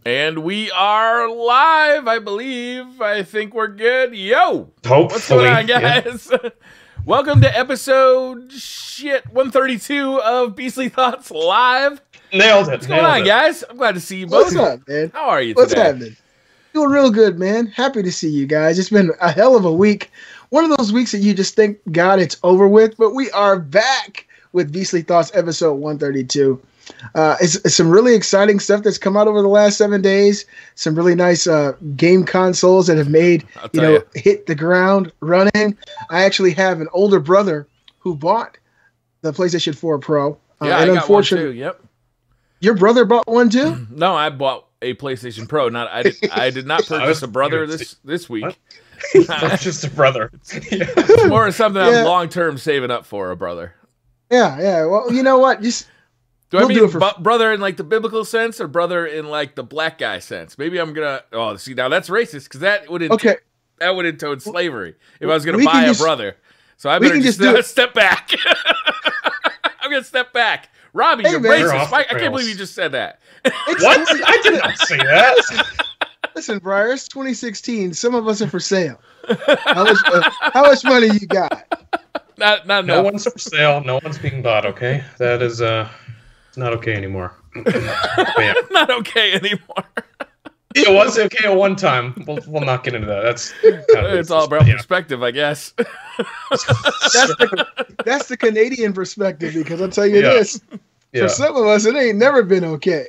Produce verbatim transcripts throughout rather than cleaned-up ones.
And we are live, I believe. I think we're good. Yo! Hopefully. What's going on, guys? Yeah. Welcome to episode, shit, one thirty-two of Beastly Thoughts Live. Nailed it. What's going Nailed on, it. guys? I'm glad to see you both. What's up, man? How are you What's today? happening? Doing real good, man. Happy to see you guys. It's been a hell of a week. One of those weeks that you just think, God, it's over with. But we are back with Beastly Thoughts episode one thirty-two. Uh, it's, it's some really exciting stuff that's come out over the last seven days. Some really nice uh, game consoles that have made, you know, you. hit the ground running. I actually have an older brother who bought the PlayStation four Pro. Uh, Yeah, and I got one too. unfortunately, Yep. your brother bought one too? No, I bought a PlayStation Pro. Not I did. I did not purchase a brother this this week. That's just a brother. It's more something Yeah. I'm long term saving up for a brother. Yeah, yeah. Well, you know what? Just Do I We'll mean do it for- bu- brother in like the biblical sense or brother in like the black guy sense? Maybe I'm gonna. Oh, see now that's racist because that would ent- okay. that would intone slavery if I was gonna We buy can a just- brother. So I we better can just, just do uh, it. step back. I'm gonna step back. Robbie, Hey, you're man. You're racist. off the I, I can't rails. believe you just said that. It's What? twenty I did not say that. Listen, Briar, it's twenty sixteen. Some of us are for sale. How much, uh, how much money you got? Not not No enough. one's for sale. No one's being bought. Okay, that is uh, it's not okay anymore. But yeah. Not okay anymore. It was okay at one time. We'll, we'll not get into that. That's kind of It's all about yeah. perspective, I guess. That's the, that's the Canadian perspective, because I'll tell you Yeah. this. Yeah. For some of us, it ain't never been okay.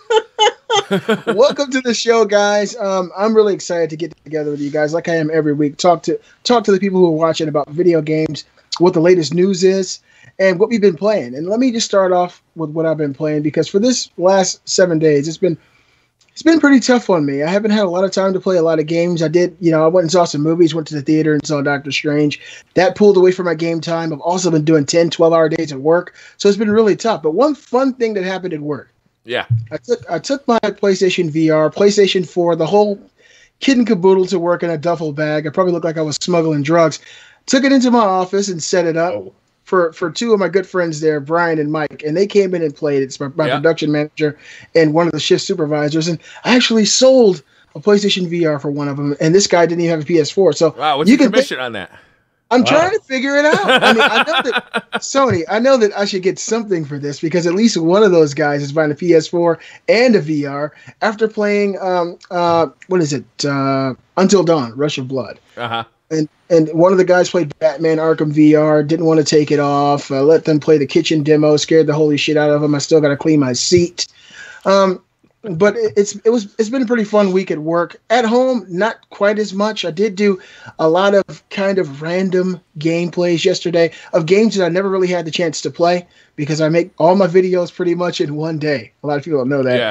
Welcome to the show, guys. Um, I'm really excited to get together with you guys, like I am every week. Talk to talk to the people who are watching about video games, what the latest news is, and what we've been playing. And let me just start off with what I've been playing, because for this last seven days, it's been it's been pretty tough on me. I haven't had a lot of time to play a lot of games. I did, you know, I went and saw some movies, went to the theater and saw Doctor Strange. That pulled away from my game time. I've also been doing ten, twelve hour days at work. So it's been really tough. But one fun thing that happened at work, Yeah. I took I took my PlayStation V R, PlayStation four, the whole kit and caboodle to work in a duffel bag. I probably looked like I was smuggling drugs. Took it into my office and set it up Oh. for, for two of my good friends there, Brian and Mike, and they came in and played. It's my, my Yeah. production manager and one of the shift supervisors, and I actually sold a PlayStation V R for one of them, and this guy didn't even have a P S four. So Wow. What's you your can think- commission on that? I'm Wow. trying to figure it out. I mean, I know that Sony, I know that I should get something for this, because at least one of those guys is buying a P S four and a V R after playing um uh what is it uh Until Dawn, Rush of Blood, Uh huh. and and one of the guys played Batman Arkham V R, didn't want to take it off. I let them play the kitchen demo, scared the holy shit out of them. I still got to clean my seat. Um, but it- it's it was it's been a pretty fun week at work. At home, not quite as much. I did do a lot of kind of random gameplays yesterday of games that I never really had the chance to play, because I make all my videos pretty much in one day. A lot of people don't know that. Yeah.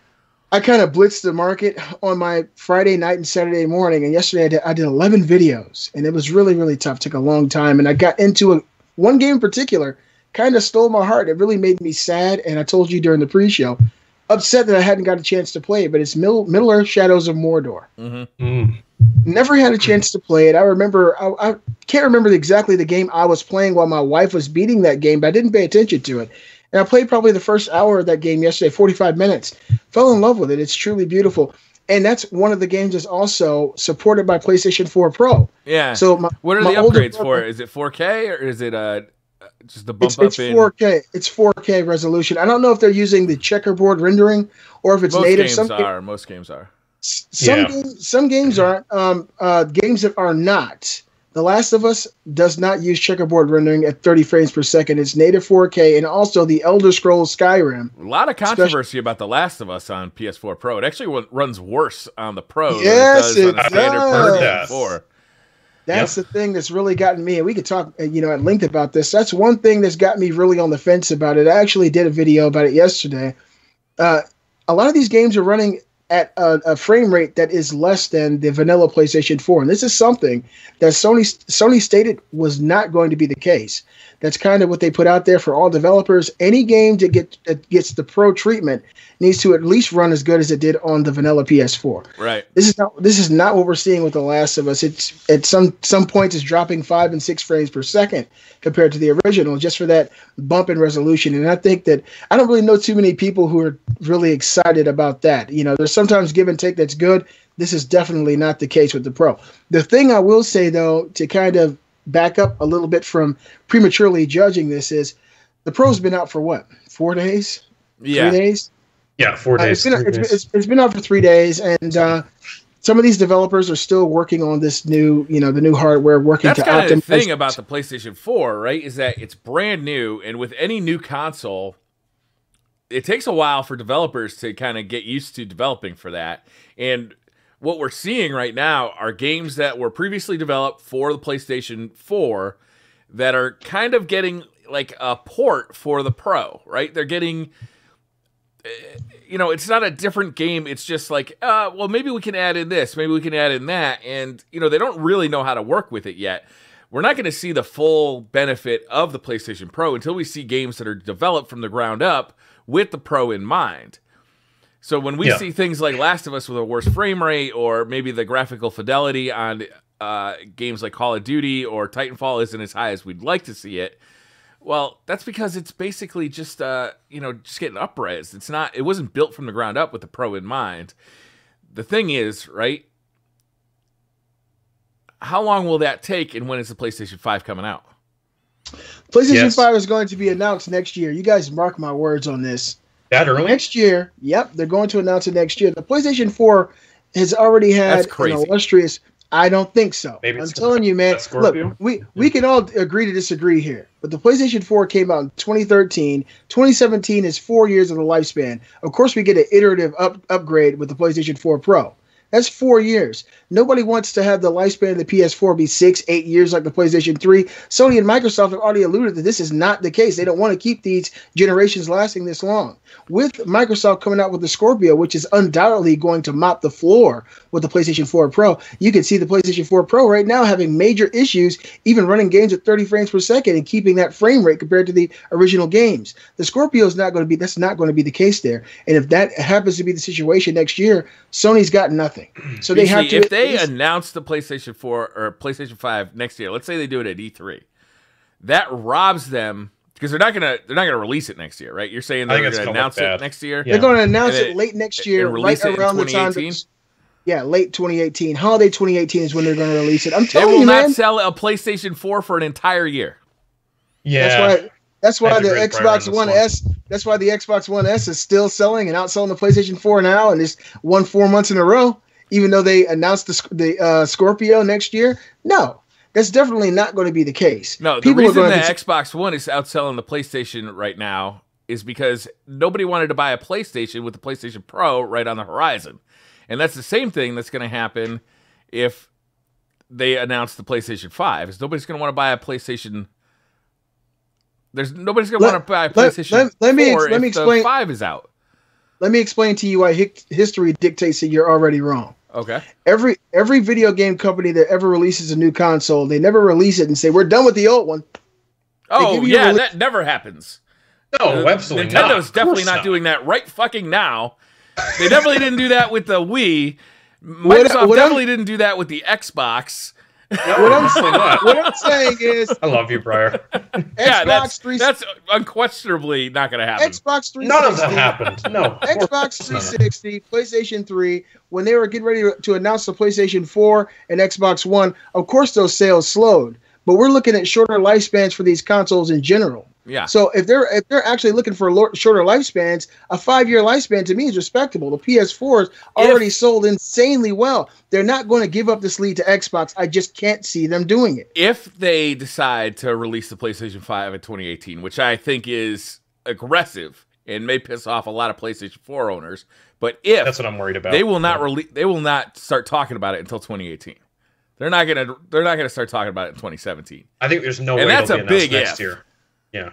I kind of blitzed the market on my Friday night and Saturday morning, and yesterday I did, I did eleven videos, and it was really, really tough. Took a long time, and I got into a, one game in particular, kind of stole my heart. It really made me sad, and I told you during the pre-show, upset that I hadn't got a chance to play it, but it's Middle, Middle Earth Shadows of Mordor. Mm-hmm. Mm. Never had a chance to play it. I remember, I, I can't remember exactly the game I was playing while my wife was beating that game, but I didn't pay attention to it. And I played probably the first hour of that game yesterday, forty-five minutes. Fell in love with it. It's truly beautiful. And that's one of the games that's also supported by PlayStation four Pro. Yeah. So my, what are my the older upgrades for? brother- Is it four K or is it uh just the bump It's, up it's in? four K. It's four K resolution. I don't know if they're using the checkerboard rendering or if it's Most native. games Some, are. Most games are. some, Yeah. games, some games aren't. Um, uh, games that are not. The Last of Us does not use checkerboard rendering at thirty frames per second. It's native four K, and also the Elder Scrolls Skyrim. A lot of controversy about The Last of Us on P S four Pro. It actually wa- runs worse on the Pro Yes, than it does it on the standard does. PlayStation four. That's Yep. the thing that's really gotten me, and we could talk, uh, you know, at length about this. That's one thing that's got me really on the fence about it. I actually did a video about it yesterday. Uh, a lot of these games are running at a, a frame rate that is less than the vanilla PlayStation four, and this is something that Sony Sony stated was not going to be the case. That's kind of what they put out there for all developers. Any game that, get, that gets the pro treatment needs to at least run as good as it did on the vanilla P S four. Right. This is not this is not what we're seeing with The Last of Us. It's at some some points it's dropping five and six frames per second compared to the original, just for that bump in resolution. And I think that I don't really know too many people who are really excited about that. You know, there's sometimes give and take that's good. This is definitely not the case with the Pro. The thing I will say, though, to kind of back up a little bit from prematurely judging this is the Pro's been out for what? Four days? Yeah. Three days? Yeah, four Uh, days. it's, been, it's, days. it's, it's been out for three days, and uh, some of these developers are still working on this new, you know, the new hardware, working That's to kind of optimize. the thing about the PlayStation four, right? Is that it's brand new, and with any new console, it takes a while for developers to kind of get used to developing for that. And what we're seeing right now are games that were previously developed for the PlayStation four that are kind of getting like a port for the Pro, right? They're getting, you know, it's not a different game. It's just like, uh, well, maybe we can add in this, maybe we can add in that. And, you know, they don't really know how to work with it yet. We're not going to see the full benefit of the PlayStation Pro until we see games that are developed from the ground up with the Pro in mind. So when we yeah. see things like Last of Us with a worse frame rate, or maybe the graphical fidelity on uh, games like Call of Duty or Titanfall isn't as high as we'd like to see it, well, that's because it's basically just, uh, you know, just getting up-res. It's not, it wasn't built from the ground up with the Pro in mind. The thing is, right, how long will that take, and when is the PlayStation five coming out? PlayStation Yes. five is going to be announced next year. You guys mark my words on this. That early? Next year, yep, they're going to announce it next year. The PlayStation four has already had That's an crazy. illustrious. I don't think so. Maybe I'm it's telling you, man. that Scorpio? Look, we, we can all agree to disagree here. But the PlayStation four came out in twenty thirteen. twenty seventeen is four years of the lifespan. Of course, we get an iterative up, upgrade with the PlayStation four Pro. That's four years. Nobody wants to have the lifespan of the P S four be six, eight years like the PlayStation three. Sony and Microsoft have already alluded that this is not the case. They don't want to keep these generations lasting this long. With Microsoft coming out with the Scorpio, which is undoubtedly going to mop the floor with the PlayStation four Pro, you can see the PlayStation four Pro right now having major issues, even running games at thirty frames per second and keeping that frame rate compared to the original games. The Scorpio is not going to be, that's not going to be the case there. And if that happens to be the situation next year, Sony's got nothing. So they have to. If they at least- announce the PlayStation four or PlayStation five next year, let's say they do it at E three, that robs them, because they're not gonna they're not gonna release it next year, right? You're saying I they're think it's gonna gonna announce look it bad. next year. Yeah. They're going to announce And it then- late next and year, release right it in around the time. twenty eighteen? that- Yeah, late twenty eighteen. Holiday twenty eighteen is when they're going to release it. I'm They telling will you, not man. sell a PlayStation four for an entire year. Yeah. That's why. That's I why have the to agree with Brian on Xbox this One one. S. That's why the Xbox One S is still selling and outselling the PlayStation four now, and it's won four months in a row. Even though they announced the the uh, Scorpio next year, no, that's definitely not going to be the case. No, the People are reason the going to- Xbox One is outselling the PlayStation right now is because nobody wanted to buy a PlayStation with the PlayStation Pro right on the horizon. And that's the same thing that's going to happen if they announce the PlayStation five. Is nobody's going to want to buy a PlayStation. There's nobody's going to Let- want to buy a let- PlayStation let- let me ex- four let if me the explain- five is out. Let me explain to you why hic- history dictates that you're already wrong. Okay. Every every video game company that ever releases a new console, they never release it and say we're done with the old one. Oh, give you a yeah, rele- that never happens. No, Uh, absolutely not. Nintendo's Of definitely course not, doing that right fucking now. They definitely didn't do that with the Wii. What- Microsoft what I'm- definitely didn't do that with the Xbox. What I'm, Absolutely not. what I'm saying is I love you, Briar. Yeah, Xbox that's, three that's unquestionably not going to happen. Xbox three sixty. None of that happened. No. Xbox three sixty, PlayStation three, when they were getting ready to, to announce the PlayStation four and Xbox One, of course those sales slowed. But we're looking at shorter lifespans for these consoles in general. Yeah. So if they're if they're actually looking for lo- shorter lifespans, a five-year lifespan to me is respectable. The P S four's already sold insanely well. They're not going to give up this lead to Xbox. I just can't see them doing it. If they decide to release the PlayStation five in twenty eighteen, which I think is aggressive and may piss off a lot of PlayStation four owners, but if That's what I'm worried about. they will not Yeah. release, they will not start talking about it until twenty eighteen. They're not gonna. They're not gonna start talking about it in twenty seventeen. I think there's no And way that's it'll a be announced big next if. year. Yeah.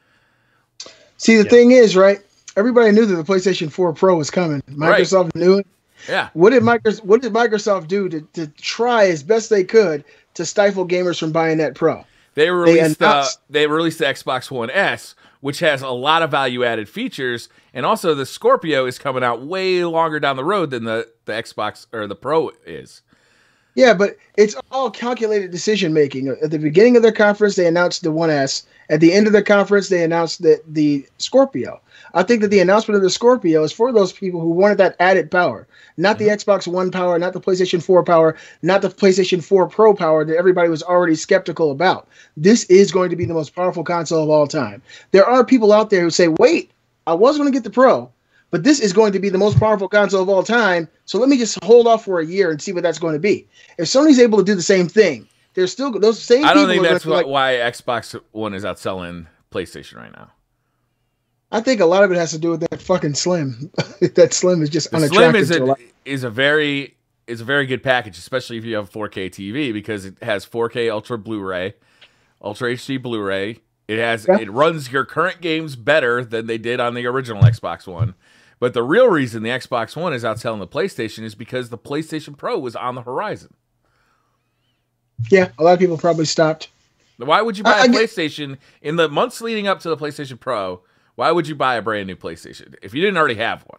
See, the Yeah. thing is, right? Everybody knew that the PlayStation four Pro was coming. Microsoft knew it. Yeah. What did Microsoft What did Microsoft do to, to try as best they could to stifle gamers from buying that Pro? They released uh, announced- they released the Xbox One S, which has a lot of value added features, and also the Scorpio is coming out way longer down the road than the, the Xbox or the Pro is. Yeah, but it's all calculated decision making. At the beginning of their conference, they announced the One S, At the end of the conference, they announced that the Scorpio. I think that the announcement of the Scorpio is for those people who wanted that added power, not the Xbox One power, not the PlayStation four power, not the PlayStation four Pro power that everybody was already skeptical about. This is going to be the most powerful console of all time. There are people out there who say, wait, I was going to get the Pro, but this is going to be the most powerful console of all time, so let me just hold off for a year and see what that's going to be. If Sony's able to do the same thing, there's still those same I don't people think that's like, why Xbox One is outselling PlayStation right now. I think a lot of it has to do with that fucking Slim. That Slim is just The unattractive. Slim is to a a, lot. is a very is a very good package, especially if you have a four K T V, because it has four K Ultra Blu-ray, Ultra H D Blu-ray. It has Yeah. it runs your current games better than they did on the original Xbox One. But the real reason the Xbox One is outselling the PlayStation is because the PlayStation Pro was on the horizon. Yeah, a lot of people probably stopped. Why would you buy I- I a get- PlayStation in the months leading up to the PlayStation Pro? Why would you buy a brand new PlayStation if you didn't already have one?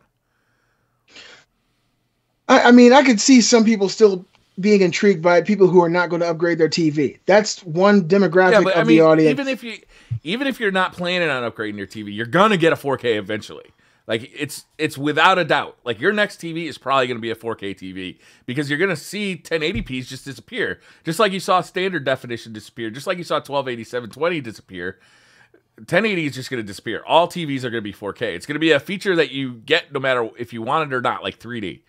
I, I mean, I could see some people still being intrigued by it, people who are not going to upgrade their T V. That's one demographic Yeah, but of I mean, the audience. even if you even if you're not planning on upgrading your T V, you're gonna get a four K eventually. Like it's it's without a doubt. Like your next T V is probably gonna be a four K T V because you're gonna see ten eighty p's just disappear, just like you saw standard definition disappear, just like you saw twelve eighty seven twenty disappear. ten eighty is just gonna disappear. All T Vs are gonna be four K. It's gonna be a feature that you get no matter if you want it or not, like three D.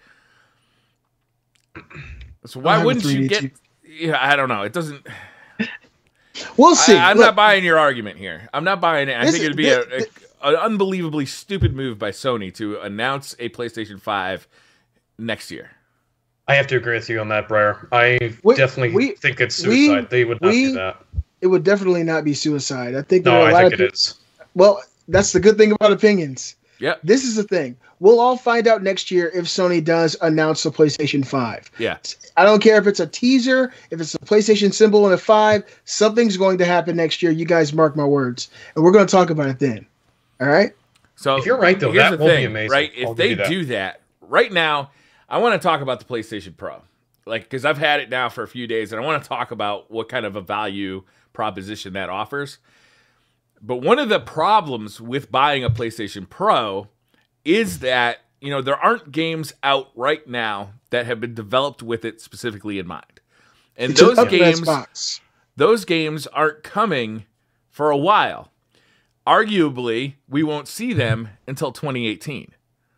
So why have a wouldn't you three D get? T V. Yeah, I don't know. It doesn't. We'll see. I, I'm Look, not buying your argument here. I'm not buying it. I This think is- it'd be this- a, a, an unbelievably stupid move by Sony to announce a PlayStation five next year. I have to agree with you on that, Briar. I We- definitely we- think it's we- suicide. they would not we- do that. It would definitely not be suicide. I think there No, are a I lot think of it people. is. Well, that's the good thing about opinions. Yep. This is the thing. We'll all find out next year if Sony does announce the PlayStation five. Yeah. I don't care if it's a teaser, if it's a PlayStation symbol and a five, something's going to happen next year. You guys mark my words. And we're going to talk about it then. All right? So If you're right, though, here's that the will be thing, amazing. right? I'll If give they you that. do that right now, I want to talk about the PlayStation Pro, like because I've had it now for a few days, and I want to talk about what kind of a value proposition that offers. But one of the problems with buying a PlayStation Pro is that you know there aren't games out right now that have been developed with it specifically in mind, and It's an those upgrade games. box. Those games aren't coming for a while. Arguably, we won't see them until twenty eighteen.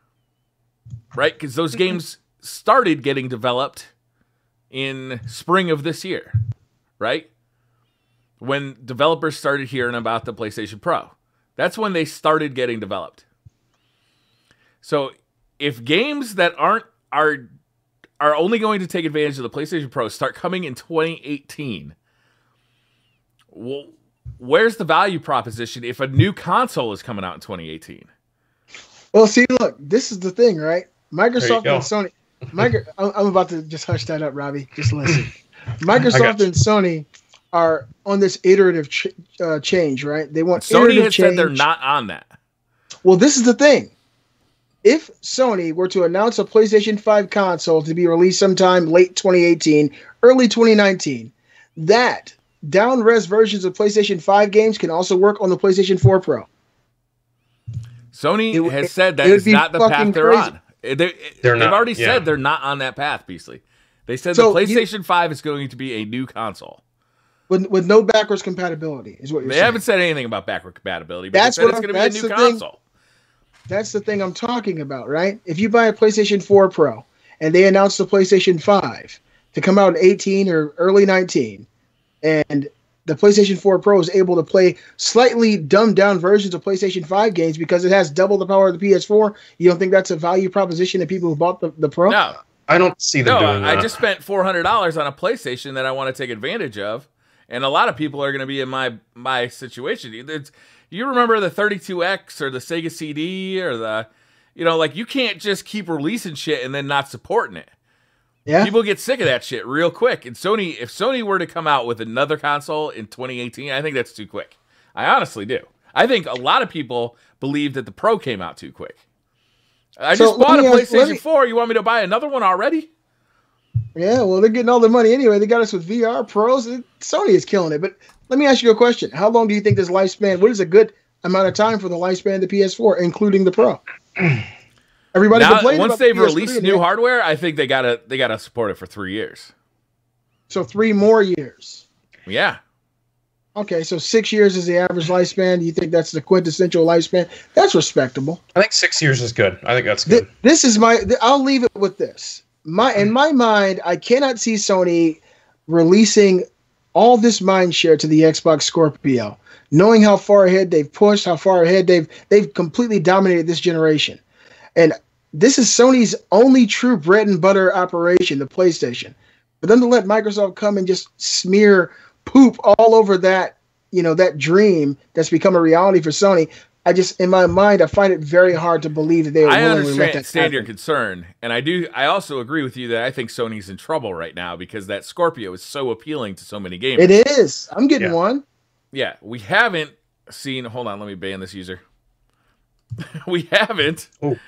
Right? Because those games started getting developed in spring of this year. Right? When developers started hearing about the PlayStation Pro. That's when they started getting developed. So if games that aren't are are only going to take advantage of the PlayStation Pro start coming in twenty eighteen, well, where's the value proposition if a new console is coming out in twenty eighteen? Well, see, look, this is the thing, right? Microsoft go. and Sony. Micro, I'm, I'm about to just hush that up, Robbie. Just listen. Microsoft you. and Sony are on this iterative ch- uh, change, right? They want Sony iterative has change. said they're not on that. Well, this is the thing. If Sony were to announce a PlayStation five console to be released sometime late twenty eighteen, early twenty nineteen, that down-res versions of PlayStation five games can also work on the PlayStation four Pro. Sony It- has it- said that it would is be not the path fucking they're crazy. on. They, they, They're they've not, already yeah. said they're not on that path, Beasley. They said So the you- PlayStation five is going to be a new console. With, with no backwards compatibility, is what you're They saying. haven't said anything about backward compatibility, but That's they said what it's I'm- going to be a that's new the thing. console. That's the thing I'm talking about, right? If you buy a PlayStation four Pro and they announce the PlayStation five to come out in eighteen or early nineteen, and the PlayStation four Pro is able to play slightly dumbed down versions of PlayStation five games because it has double the power of the P S four, you don't think that's a value proposition to people who bought the, the Pro? No, I don't see them no, doing I that. just spent four hundred dollars on a PlayStation that I want to take advantage of, and a lot of people are going to be in my my situation. It's, you remember the thirty-two X or the Sega C D or the, you know, like you can't just keep releasing shit and then not supporting it. Yeah. People get sick of that shit real quick. And Sony, if Sony were to come out with another console in twenty eighteen, I think that's too quick. I honestly do. I think a lot of people believe that the Pro came out too quick. I So just let bought a me ask- let PlayStation me- four. You want me to buy another one already? Yeah, well, they're getting all the money anyway. They got us with V R pros. Sony is killing it. But let me ask you a question: how long do you think this lifespan? What is a good amount of time for the lifespan of the P S four, including the Pro? Everybody now, complained once about they've the P S three released new hardware, I think they gotta they gotta support it for three years. So three more years. Yeah. Okay, so six years is the average lifespan. Do you think that's the quintessential lifespan? That's respectable. I think six years is good. I think that's good. Th- this is my. Th- I'll leave it with this. My in my mind, I cannot see Sony releasing all this mind share to the Xbox Scorpio, knowing how far ahead they've pushed, how far ahead they've they've completely dominated this generation, and this is Sony's only true bread and butter operation, the PlayStation. For them to let Microsoft come and just smear poop all over that, you know, that dream that's become a reality for Sony. I just, in my mind, I find it very hard to believe that they are I willingly let that understand happen. your concern, and I do. I also agree with you that I think Sony's in trouble right now because that Scorpio is so appealing to so many gamers. It is. I'm getting Yeah. one. Yeah, we haven't seen. Hold on, let me ban this user. we haven't. Oh,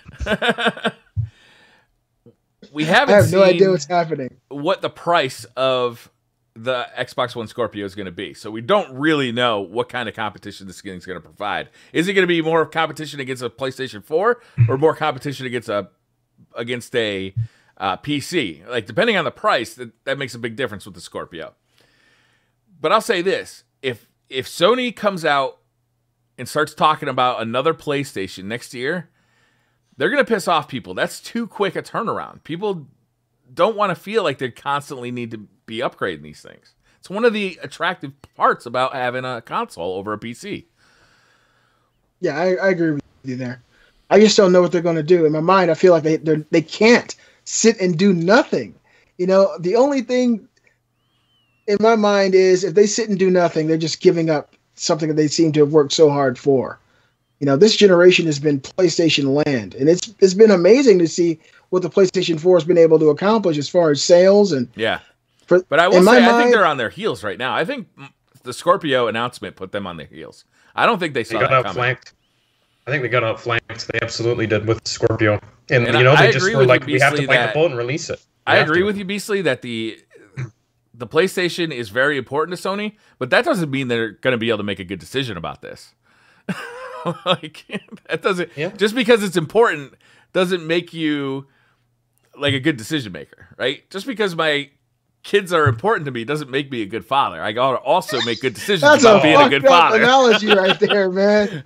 We haven't I have seen no idea what's happening. what the price of the Xbox One Scorpio is going to be. So we don't really know what kind of competition this thing is going to provide. Is it going to be more competition against a PlayStation four or more competition against a against a uh, P C? Like, depending on the price, that, that makes a big difference with the Scorpio. But I'll say this. If if Sony comes out and starts talking about another PlayStation next year, they're going to piss off people. That's too quick a turnaround. People don't want to feel like they constantly need to be upgrading these things. It's one of the attractive parts about having a console over a P C. Yeah, I, I agree with you there. I just don't know what they're going to do. In my mind, I feel like they they're- they can't sit and do nothing. You know, the only thing in my mind is if they sit and do nothing, they're just giving up something that they seem to have worked so hard for. You know, this generation has been PlayStation land, and it's it's been amazing to see what the PlayStation four has been able to accomplish as far as sales and. Yeah. For, But I will in say, my I think mind- they're on their heels right now. I think the Scorpio announcement put them on their heels. I don't think they they saw got that coming. outflanked. I think they got outflanked. They absolutely did with Scorpio. And, And you know, I they just agree were with like, you, we have to Beasley, bite that- the bullet and release it. We I have agree to. with you, Beasley, that the the PlayStation is very important to Sony, but that doesn't mean they're going to be able to make a good decision about this. Like, that doesn't Yeah. just because it's important doesn't make you like a good decision maker, right? Just because my kids are important to me doesn't make me a good father. I gotta also make good decisions That's about a being a fucked good up father. analogy right there, man.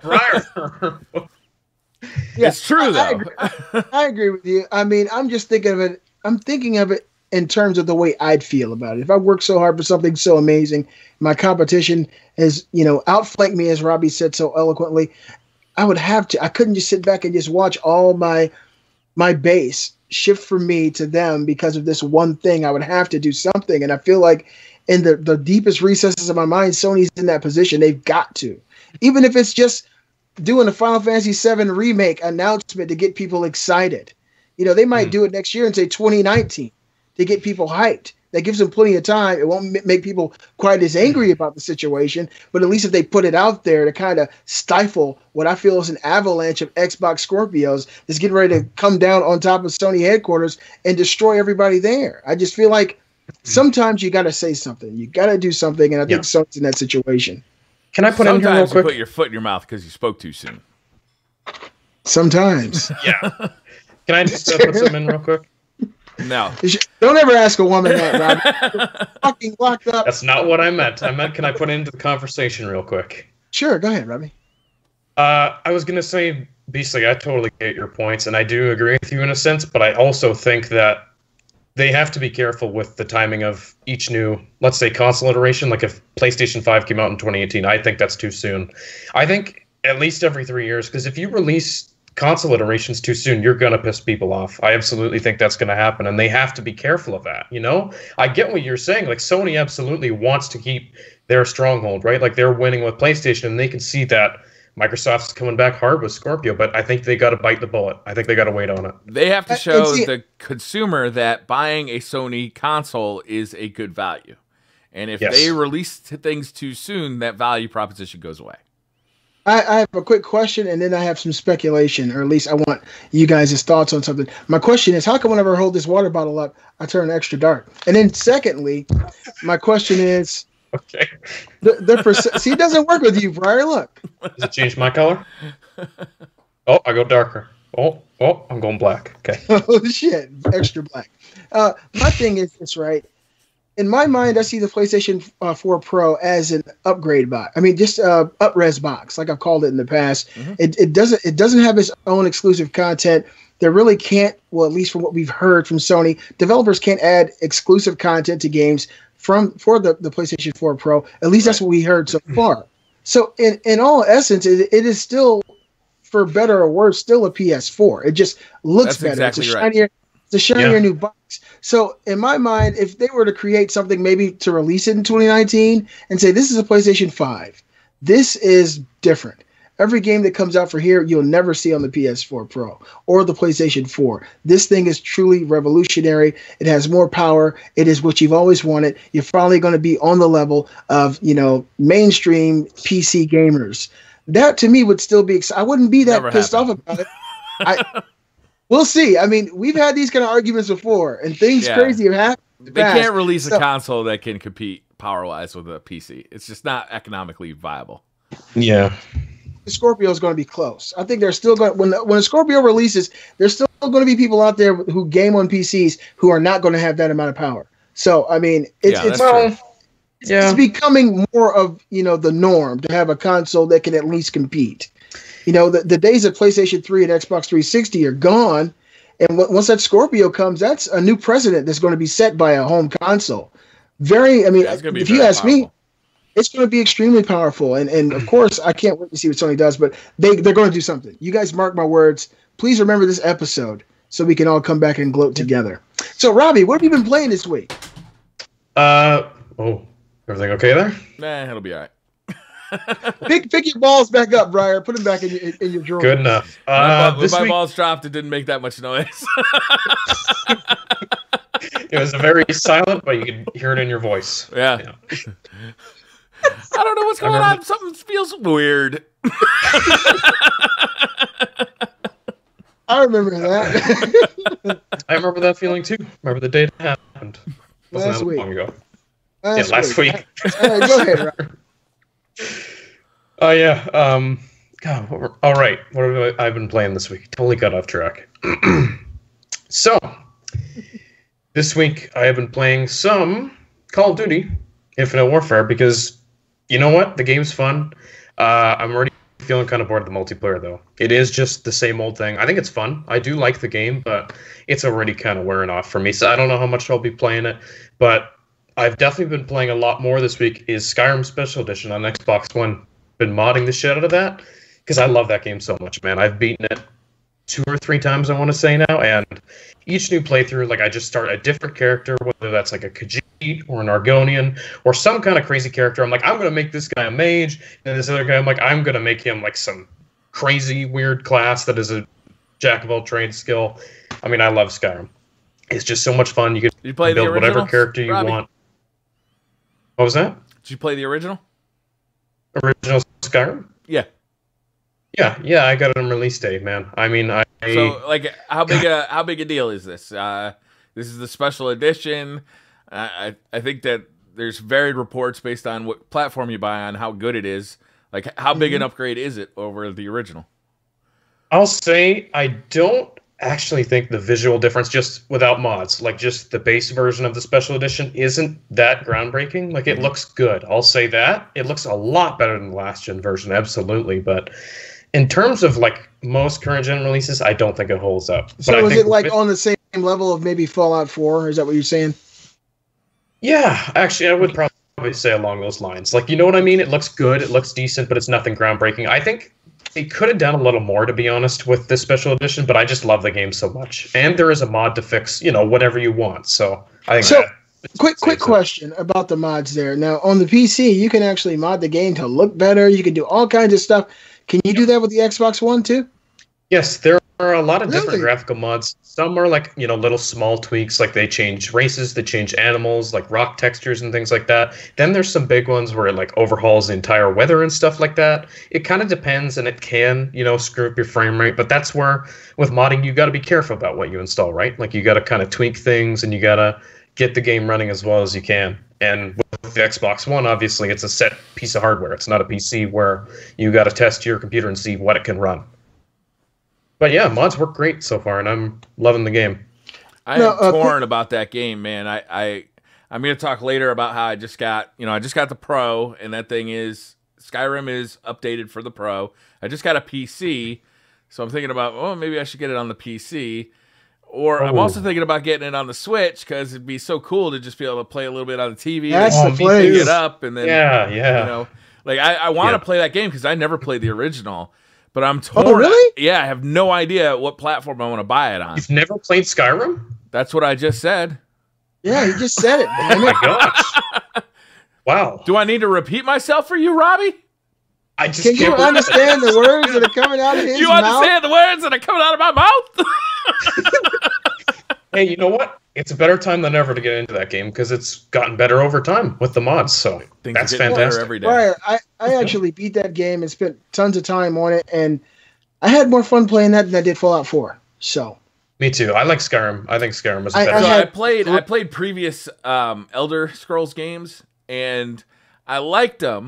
Yeah, It's true I- I though. agree. I agree with you. I mean, I'm just thinking of it. I'm thinking of it in terms of the way I'd feel about it. If I work so hard for something so amazing, my competition has, you know, outflanked me, as Robbie said so eloquently, I would have to. I couldn't just sit back and just watch all my my base shift from me to them because of this one thing. I would have to do something, and I feel like in the the deepest recesses of my mind, Sony's in that position. They've got to, even if it's just doing a Final Fantasy seven remake announcement to get people excited. You know, they might Hmm. do it next year and say twenty nineteen to get people hyped. That gives them plenty of time. It won't m- make people quite as angry about the situation, but at least if they put it out there to kind of stifle what I feel is an avalanche of Xbox Scorpios that's getting ready to come down on top of Sony headquarters and destroy everybody there. I just feel like sometimes you got to say something. You got to do something, and I think Yeah. Sony's in that situation. Can I put in here real Sometimes you quick? put your foot in your mouth because you spoke too soon. Sometimes. Yeah. Can I just uh, put some in real quick? No. You should- Don't ever ask a woman that, Rob. You're fucking locked up. That's not what I meant. I meant, can I put it into the conversation real quick? Sure, go ahead, Robbie. Uh, I was going to say, Beastly, I totally get your points, and I do agree with you in a sense, but I also think that they have to be careful with the timing of each new, let's say, console iteration. Like if PlayStation five came out in twenty eighteen, I think that's too soon. I think at least every three years, because if you release console iterations too soon, you're going to piss people off. I absolutely think that's going to happen, and they have to be careful of that, you know? I get what you're saying. Like, Sony absolutely wants to keep their stronghold, right? Like, they're winning with PlayStation, and they can see that Microsoft's coming back hard with Scorpio, but I think they got to bite the bullet. I think they got to wait on it. They have to Uh, show and see- the consumer that buying a Sony console is a good value. And if Yes. they release t- things too soon, that value proposition goes away. I, I have a quick question, and then I have some speculation, or at least I want you guys' thoughts on something. My question is, how come whenever I hold this water bottle up, I turn extra dark? And then secondly, my question is, okay, the, the perc- see, it doesn't work with you, Briar. Look. Does it change my color? Oh, I go darker. Oh, oh, I'm going black. Okay. Oh, shit. Extra black. Uh, my thing is this, right? In my mind, I see the PlayStation uh, four Pro as an upgrade box. I mean, just uh, up-res box, like I've called it in the past. Mm-hmm. It, it doesn't it doesn't have its own exclusive content. There really can't, well, at least from what we've heard from Sony, developers can't add exclusive content to games from for the, the PlayStation four Pro. At least right. That's what we heard so far. So in, in all essence, it, it is still, for better or worse, still a P S four. It just looks That's better. Exactly it's a right. shinier, it's a shinier yeah. new box. So in my mind, if they were to create something maybe to release it in twenty nineteen and say, this is a PlayStation five, this is different. Every game that comes out for here, you'll never see on the P S four Pro or the PlayStation four. This thing is truly revolutionary. It has more power. It is what you've always wanted. You're finally going to be on the level of, you know, mainstream P C gamers. That to me would still be, I wouldn't be that Never pissed happened. off about it. I, we'll see. I mean, we've had these kind of arguments before, and things Yeah. crazy have happened. They fast. can't release So- a console that can compete power-wise with a P C. It's just not economically viable. Yeah. The Scorpio is going to be close. I think they're still going when when a Scorpio releases, there's still going to be people out there who game on P Cs who are not going to have that amount of power. So I mean, it's Yeah, it's, that's true. it's, Yeah. it's becoming more of you know the norm to have a console that can at least compete. You know, the, the days of PlayStation three and Xbox three sixty are gone, and w- once that Scorpio comes, that's a new precedent that's going to be set by a home console. Very, I mean, Yeah, it's gonna be if you very ask me. powerful. It's going to be extremely powerful, and and of course, I can't wait to see what Sony does. But they they're going to do something. You guys mark my words. Please remember this episode so we can all come back and gloat together. So, Robbie, what have you been playing this week? Uh oh, everything okay there? Nah, it'll be all right. Pick pick your balls back up, Briar. Put them back in your in your drawer. Good enough. My, Uh, ball- this when my week balls dropped, it didn't make that much noise. it was very silent, but you could hear it in your voice. yeah. Yeah. I don't know what's I going remember- on. Something feels weird. I remember that. I remember that feeling too. Remember the day it happened. Wasn't Last that week. long ago? last yeah, last week. All right, go ahead, Robbie. Oh yeah. Um. God. What were, all right. What have I, I've been playing this week? Totally got off track. So, this week I have been playing some Call of Duty Infinite Warfare because you know what? The game's fun. Uh, I'm already feeling kind of bored of the multiplayer though. It is just the same old thing. I think it's fun. I do like the game, but it's already kind of wearing off for me. So I don't know how much I'll be playing it, but I've definitely been playing a lot more this week is Skyrim Special Edition on Xbox One. Been modding the shit out of that because I love that game so much, man. I've beaten it two or three times, I want to say now, and each new playthrough, like I just start a different character, whether that's like a Khajiit or an Argonian or some kind of crazy character. I'm like, I'm going to make this guy a mage, and this other guy, I'm like, I'm going to make him like some crazy, weird class that is a jack of all trades skill. I mean, I love Skyrim. It's just so much fun. You can Did you play the build original? whatever character you Robbie? want. What was that? Did you play the original? Original Skyrim? Yeah. Yeah, yeah, I got it on release day, man. I mean, I So, like, how big a how big a deal is this? Uh, this is the special edition. Uh, I I think that there's varied reports based on what platform you buy on, how good it is. Like, how big Mm-hmm. an upgrade is it over the original? I'll say I don't actually think the visual difference, just without mods, like just the base version of the special edition, isn't that groundbreaking. Like it looks good. I'll say that. It looks a lot better than the last gen version, absolutely. But in terms of like most current gen releases, I don't think it holds up. So but I is think it like with- on the same level of maybe Fallout four? Is that what you're saying? Yeah, actually, I would probably say along those lines. Like, you know what I mean? It looks good, it looks decent, but it's nothing groundbreaking. I think they could have done a little more, to be honest, with this special edition, but I just love the game so much. And there is a mod to fix, you know, whatever you want. So I think So, that Quick, quick saves it. question about the mods there. Now, on the P C, you can actually mod the game to look better. You can do all kinds of stuff. Can you do that with the Xbox One too? Yes, there are a lot of different Really? graphical mods. Some are like, you know, little small tweaks, like they change races, they change animals, like rock textures and things like that. Then there's some big ones where it like overhauls the entire weather and stuff like that. It kind of depends, and it can, you know, screw up your frame rate. But that's where with modding, you got to be careful about what you install, right? Like you got to kind of tweak things, and you got to get the game running as well as you can. And with the Xbox One, obviously, it's a set piece of hardware. It's not a P C where you got to test your computer and see what it can run. But yeah, mods work great so far, and I'm loving the game. I No, am uh, torn about that game, man. I, I I'm gonna talk later about how I just got, you know, I just got the Pro, and that thing is Skyrim is updated for the Pro. I just got a P C, so I'm thinking about, oh, maybe I should get it on the P C. Or I'm Oh. also thinking about getting it on the Switch because it'd be so cool to just be able to play a little bit on the T V. That's Oh, the me place. too. Pick it up, and then Yeah, yeah. you know, like I, I want to Yeah. play that game because I never played the original, but I'm torn. Oh, really? Yeah, I have no idea what platform I want to buy it on. You've never played Skyrim? That's what I just said. Yeah, you just said it, Oh damn my it. gosh. Wow. Do I need to repeat myself for you, Robbie? I just Can you can't believe it. understand the words that are coming out of his Do you mouth? understand the words that are coming out of my mouth? Hey, you know what? It's a better time than ever to get into that game because it's gotten better over time with the mods. So Things that's are getting better fantastic. every day. Right. I, I actually beat that game and spent tons of time on it, and I had more fun playing that than I did Fallout four. So Me too. I like Skyrim. I think Skyrim is a I- better. So I I, had- played I played previous um, Elder Scrolls games, and I liked them,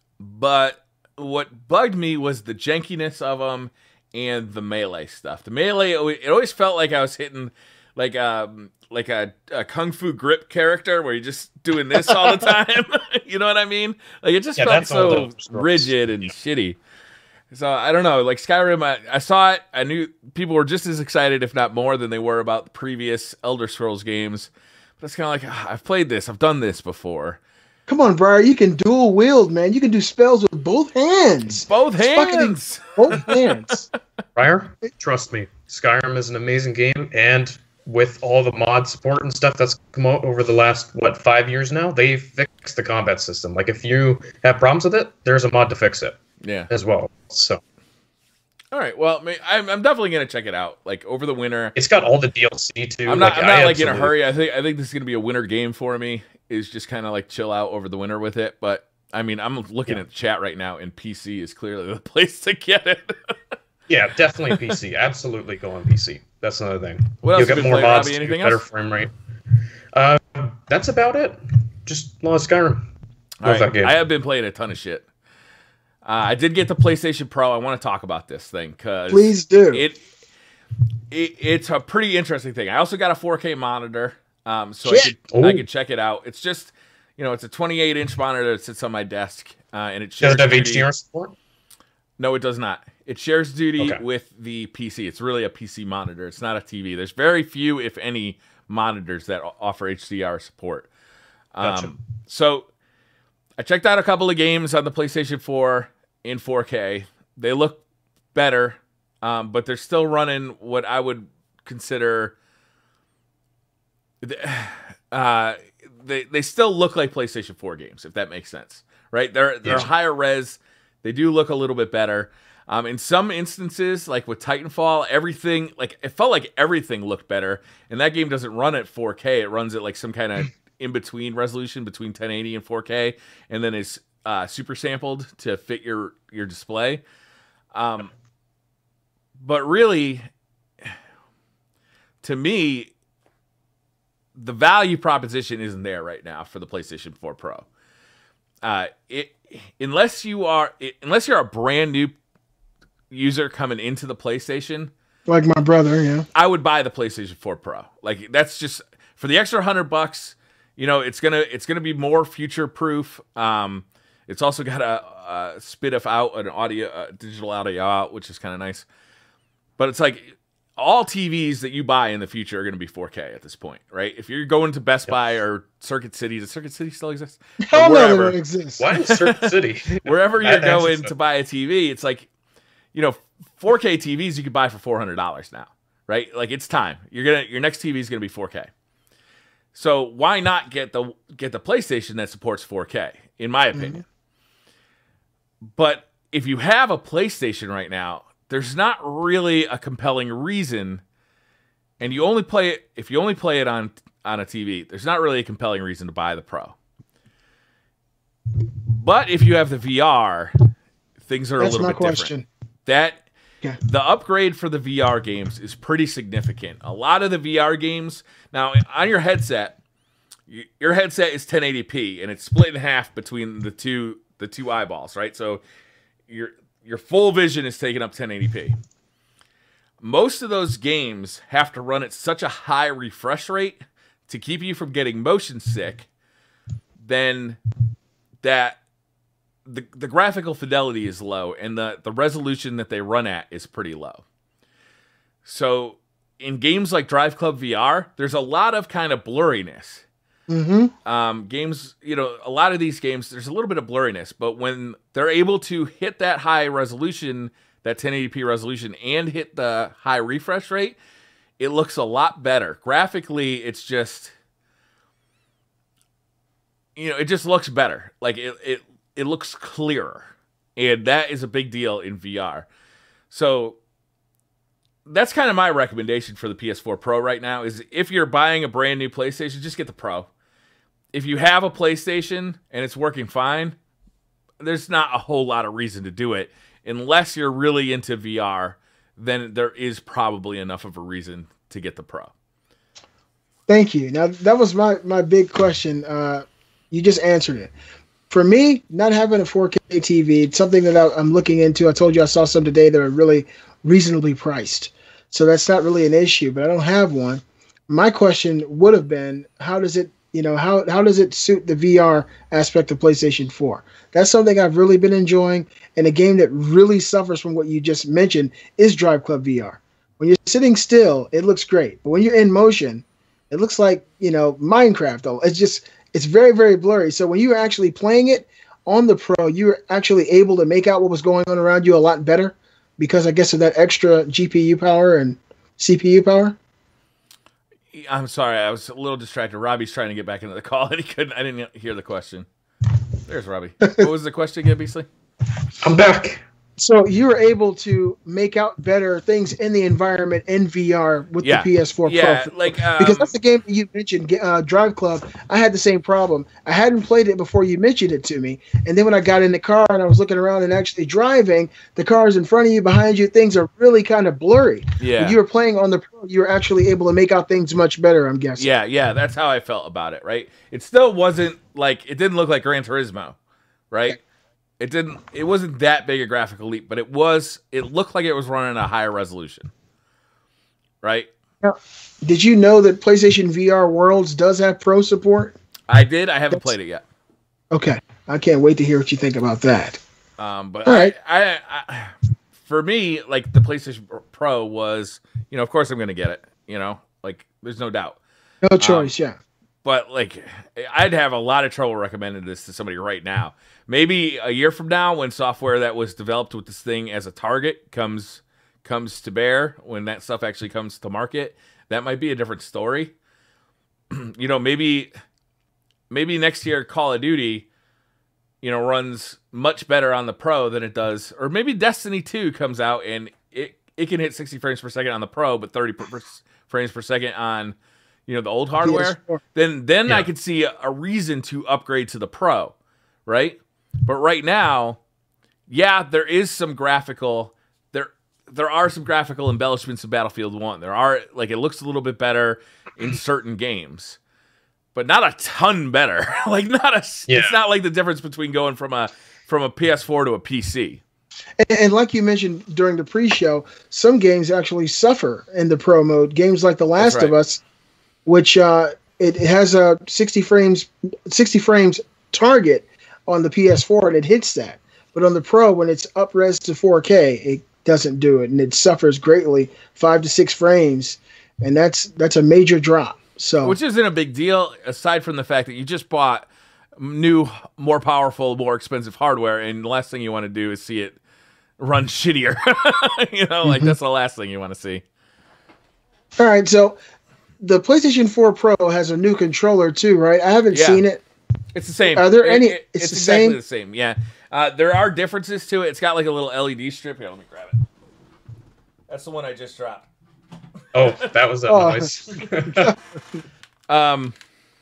but what bugged me was the jankiness of them and the melee stuff. The melee, it always felt like I was hitting like um like a, a kung fu grip character where you're just doing this all the time. You know what I mean? Like it just Yeah, felt that's all so Elder Scrolls. rigid and shitty. So I don't know, like Skyrim, I, I saw it. I knew people were just as excited, if not more, than they were about the previous Elder Scrolls games. But it's kind of like, ah, I've played this, I've done this before. come on, Briar, you can dual wield, man. You can do spells with both hands. Both It's fucking- hands. Both hands. Ryer, trust me, Skyrim is an amazing game, and with all the mod support and stuff that's come out over the last what five years now, they fixed the combat system. Like if you have problems with it, there's a mod to fix it Yeah. as well. So All right. Well, I mean, I'm, I'm definitely gonna check it out. Like over the winter. it's got all the D L C too. I'm not. Like, I'm not I like in a absolutely- hurry. I think. I think this is gonna be a winter game for me. Is just kind of like chill out over the winter with it. But I mean, I'm looking Yeah. at the chat right now, and P C is clearly the place to get it. Yeah, definitely P C. Absolutely go on P C. That's another thing. What else You'll you get been more playing, mods, Robbie? to Anything get better else? frame rate. Uh, that's about it. Just a lot of Skyrim. All Love right. that game. I have been playing a ton of shit. Uh, I did get the PlayStation Pro. I want to talk about this thing because Please do. It, it it's a pretty interesting thing. I also got a four K monitor, um, so I Shit. could I Ooh. could check it out. It's just, you know, it's a twenty-eight inch monitor that sits on my desk, uh, and it Does shares it have duty- H D R support? No, it does not. It shares duty Okay. with the P C. It's really a P C monitor. It's not a T V. There's very few, if any, monitors that o- offer H D R support. Um, Gotcha. So I checked out a couple of games on the PlayStation four in four K. They look better, um, but they're still running what I would consider. Uh, they they still look like PlayStation four games, if that makes sense, right? They're they're Yeah. higher res. They do look a little bit better. Um, in some instances, like with Titanfall, everything like it felt like everything looked better, and that game doesn't run at four K. It runs at like some kind of in between resolution between ten eighty and four K, and then is uh, super sampled to fit your your display. Um, but really, to me, the value proposition isn't there right now for the PlayStation four Pro. Uh, it unless you are it, unless you're a brand new user coming into the PlayStation, Like my brother, yeah. I would buy the PlayStation four Pro. Like that's just for the extra hundred bucks. You know, it's gonna it's gonna be more future proof. Um, it's also got a, a spit of out an audio, uh, digital audio out, which is kind of nice. But it's like all T Vs that you buy in the future are going to be four K at this point, right? If you're going to Best Buy or Circuit City, does Circuit City still exist? Or Hell no, they wherever. don't exist. Why in Circuit City? Wherever you're That- that's going just- to buy a T V, it's like, you know, four K T Vs you could buy for four hundred dollars now, right? Like it's time. You're gonna your next T V is gonna be four K. So why not get the get the PlayStation that supports four K? In my opinion. But if you have a PlayStation right now, there's not really a compelling reason, and you only play it if you only play it on on a T V. There's not really a compelling reason to buy the Pro. But if you have the V R, things are That's a little my bit question. different. That Yeah. the upgrade for the V R games is pretty significant. A lot of the V R games now on your headset, y- your headset is ten eighty p and it's split in half between the two the two eyeballs, right? So your your full vision is taking up ten eighty p. Most of those games have to run at such a high refresh rate to keep you from getting motion sick, then that the the graphical fidelity is low and the, the resolution that they run at is pretty low. So in games like Drive Club V R, there's a lot of kind of blurriness. Mm-hmm. Um, games, you know, a lot of these games, there's a little bit of blurriness, but when they're able to hit that high resolution, that ten eighty p resolution, and hit the high refresh rate, it looks a lot better. Graphically, it's just, you know, it just looks better. Like it, it, it looks clearer, and that is a big deal in V R. So that's kind of my recommendation for the P S four Pro right now is if you're buying a brand new PlayStation, just get the Pro. If you have a PlayStation and it's working fine, there's not a whole lot of reason to do it. Unless you're really into V R, then there is probably enough of a reason to get the Pro. Thank you. Now, that was my, my big question. Uh, you just answered it. For me, not having a four K T V, it's something that I, I'm looking into. I told you I saw some today that are really reasonably priced. So that's not really an issue, but I don't have one. My question would have been, how does it, you know, how, how does it suit the V R aspect of PlayStation four? That's something I've really been enjoying, and a game that really suffers from what you just mentioned is Drive Club V R. When you're sitting still, it looks great, but when you're in motion, it looks like, you know, Minecraft. Though it's just, it's very, very blurry. So when you were actually playing it on the Pro, you were actually able to make out what was going on around you a lot better because I guess of that extra G P U power and C P U power. I'm sorry, I was a little distracted. Robbie's trying to get back into the call, and he couldn't. I didn't hear the question. There's Robbie. What was the question again, Beasley? I'm back. So you were able to make out better things in the environment in V R with Yeah. the P S four Yeah, Pro. like, um, because that's the game that you mentioned, uh, Drive Club. I had the same problem. I hadn't played it before you mentioned it to me. And then when I got in the car and I was looking around and actually driving, the cars in front of you, behind you, things are really kind of blurry. Yeah. When you were playing on the Pro, you were actually able to make out things much better, I'm guessing. Yeah, yeah, that's how I felt about it, right? It still wasn't like, it didn't look like Gran Turismo, right? It didn't, it wasn't that big a graphical leap, but it was, it looked like it was running at a higher resolution, right? Now, did you know that PlayStation V R Worlds does have Pro support? I did, I haven't That's- played it yet. Okay. I can't wait to hear what you think about that. Um, but All right. I, I, I, for me, like the PlayStation Pro was, you know, of course I'm going to get it, you know, like there's no doubt. No choice, yeah. But like, I'd have a lot of trouble recommending this to somebody right now. Maybe a year from now, when software that was developed with this thing as a target comes comes to bear, when that stuff actually comes to market, that might be a different story. You know, maybe maybe next year Call of Duty, you know, runs much better on the Pro than it does, or maybe Destiny two comes out and it it can hit sixty frames per second on the Pro, but thirty per, frames per second on, you know, the old hardware. P S four. Then then Yeah. I could see a, a reason to upgrade to the Pro, right? But right now, yeah, there is some graphical there there are some graphical embellishments in Battlefield one. There are, like, it looks a little bit better in certain games, but not a ton better. Like, not a Yeah. it's not like the difference between going from a from a P S four to a P C. And, and like you mentioned during the pre-show, some games actually suffer in the Pro mode. Games like The Last right. of Us, which uh, it, it has a sixty frames sixty frames target on the P S four, and it hits that. But on the Pro, when it's up res to four K, it doesn't do it, and it suffers greatly, five to six frames, and that's that's a major drop. So, Which isn't a big deal, aside from the fact that you just bought new, more powerful, more expensive hardware, and the last thing you want to do is see it run shittier. You know, like, that's the last thing you want to see. all right, so the PlayStation four Pro has a new controller too, right? I haven't Yeah. seen it. It's the same. Are there It- any- it- it's it's the exactly same? the same. Yeah. Uh, there are differences to it. It's got like a little L E D strip. Here, let me grab it. That's the one I just dropped. Oh, that was that Oh. noise. Um.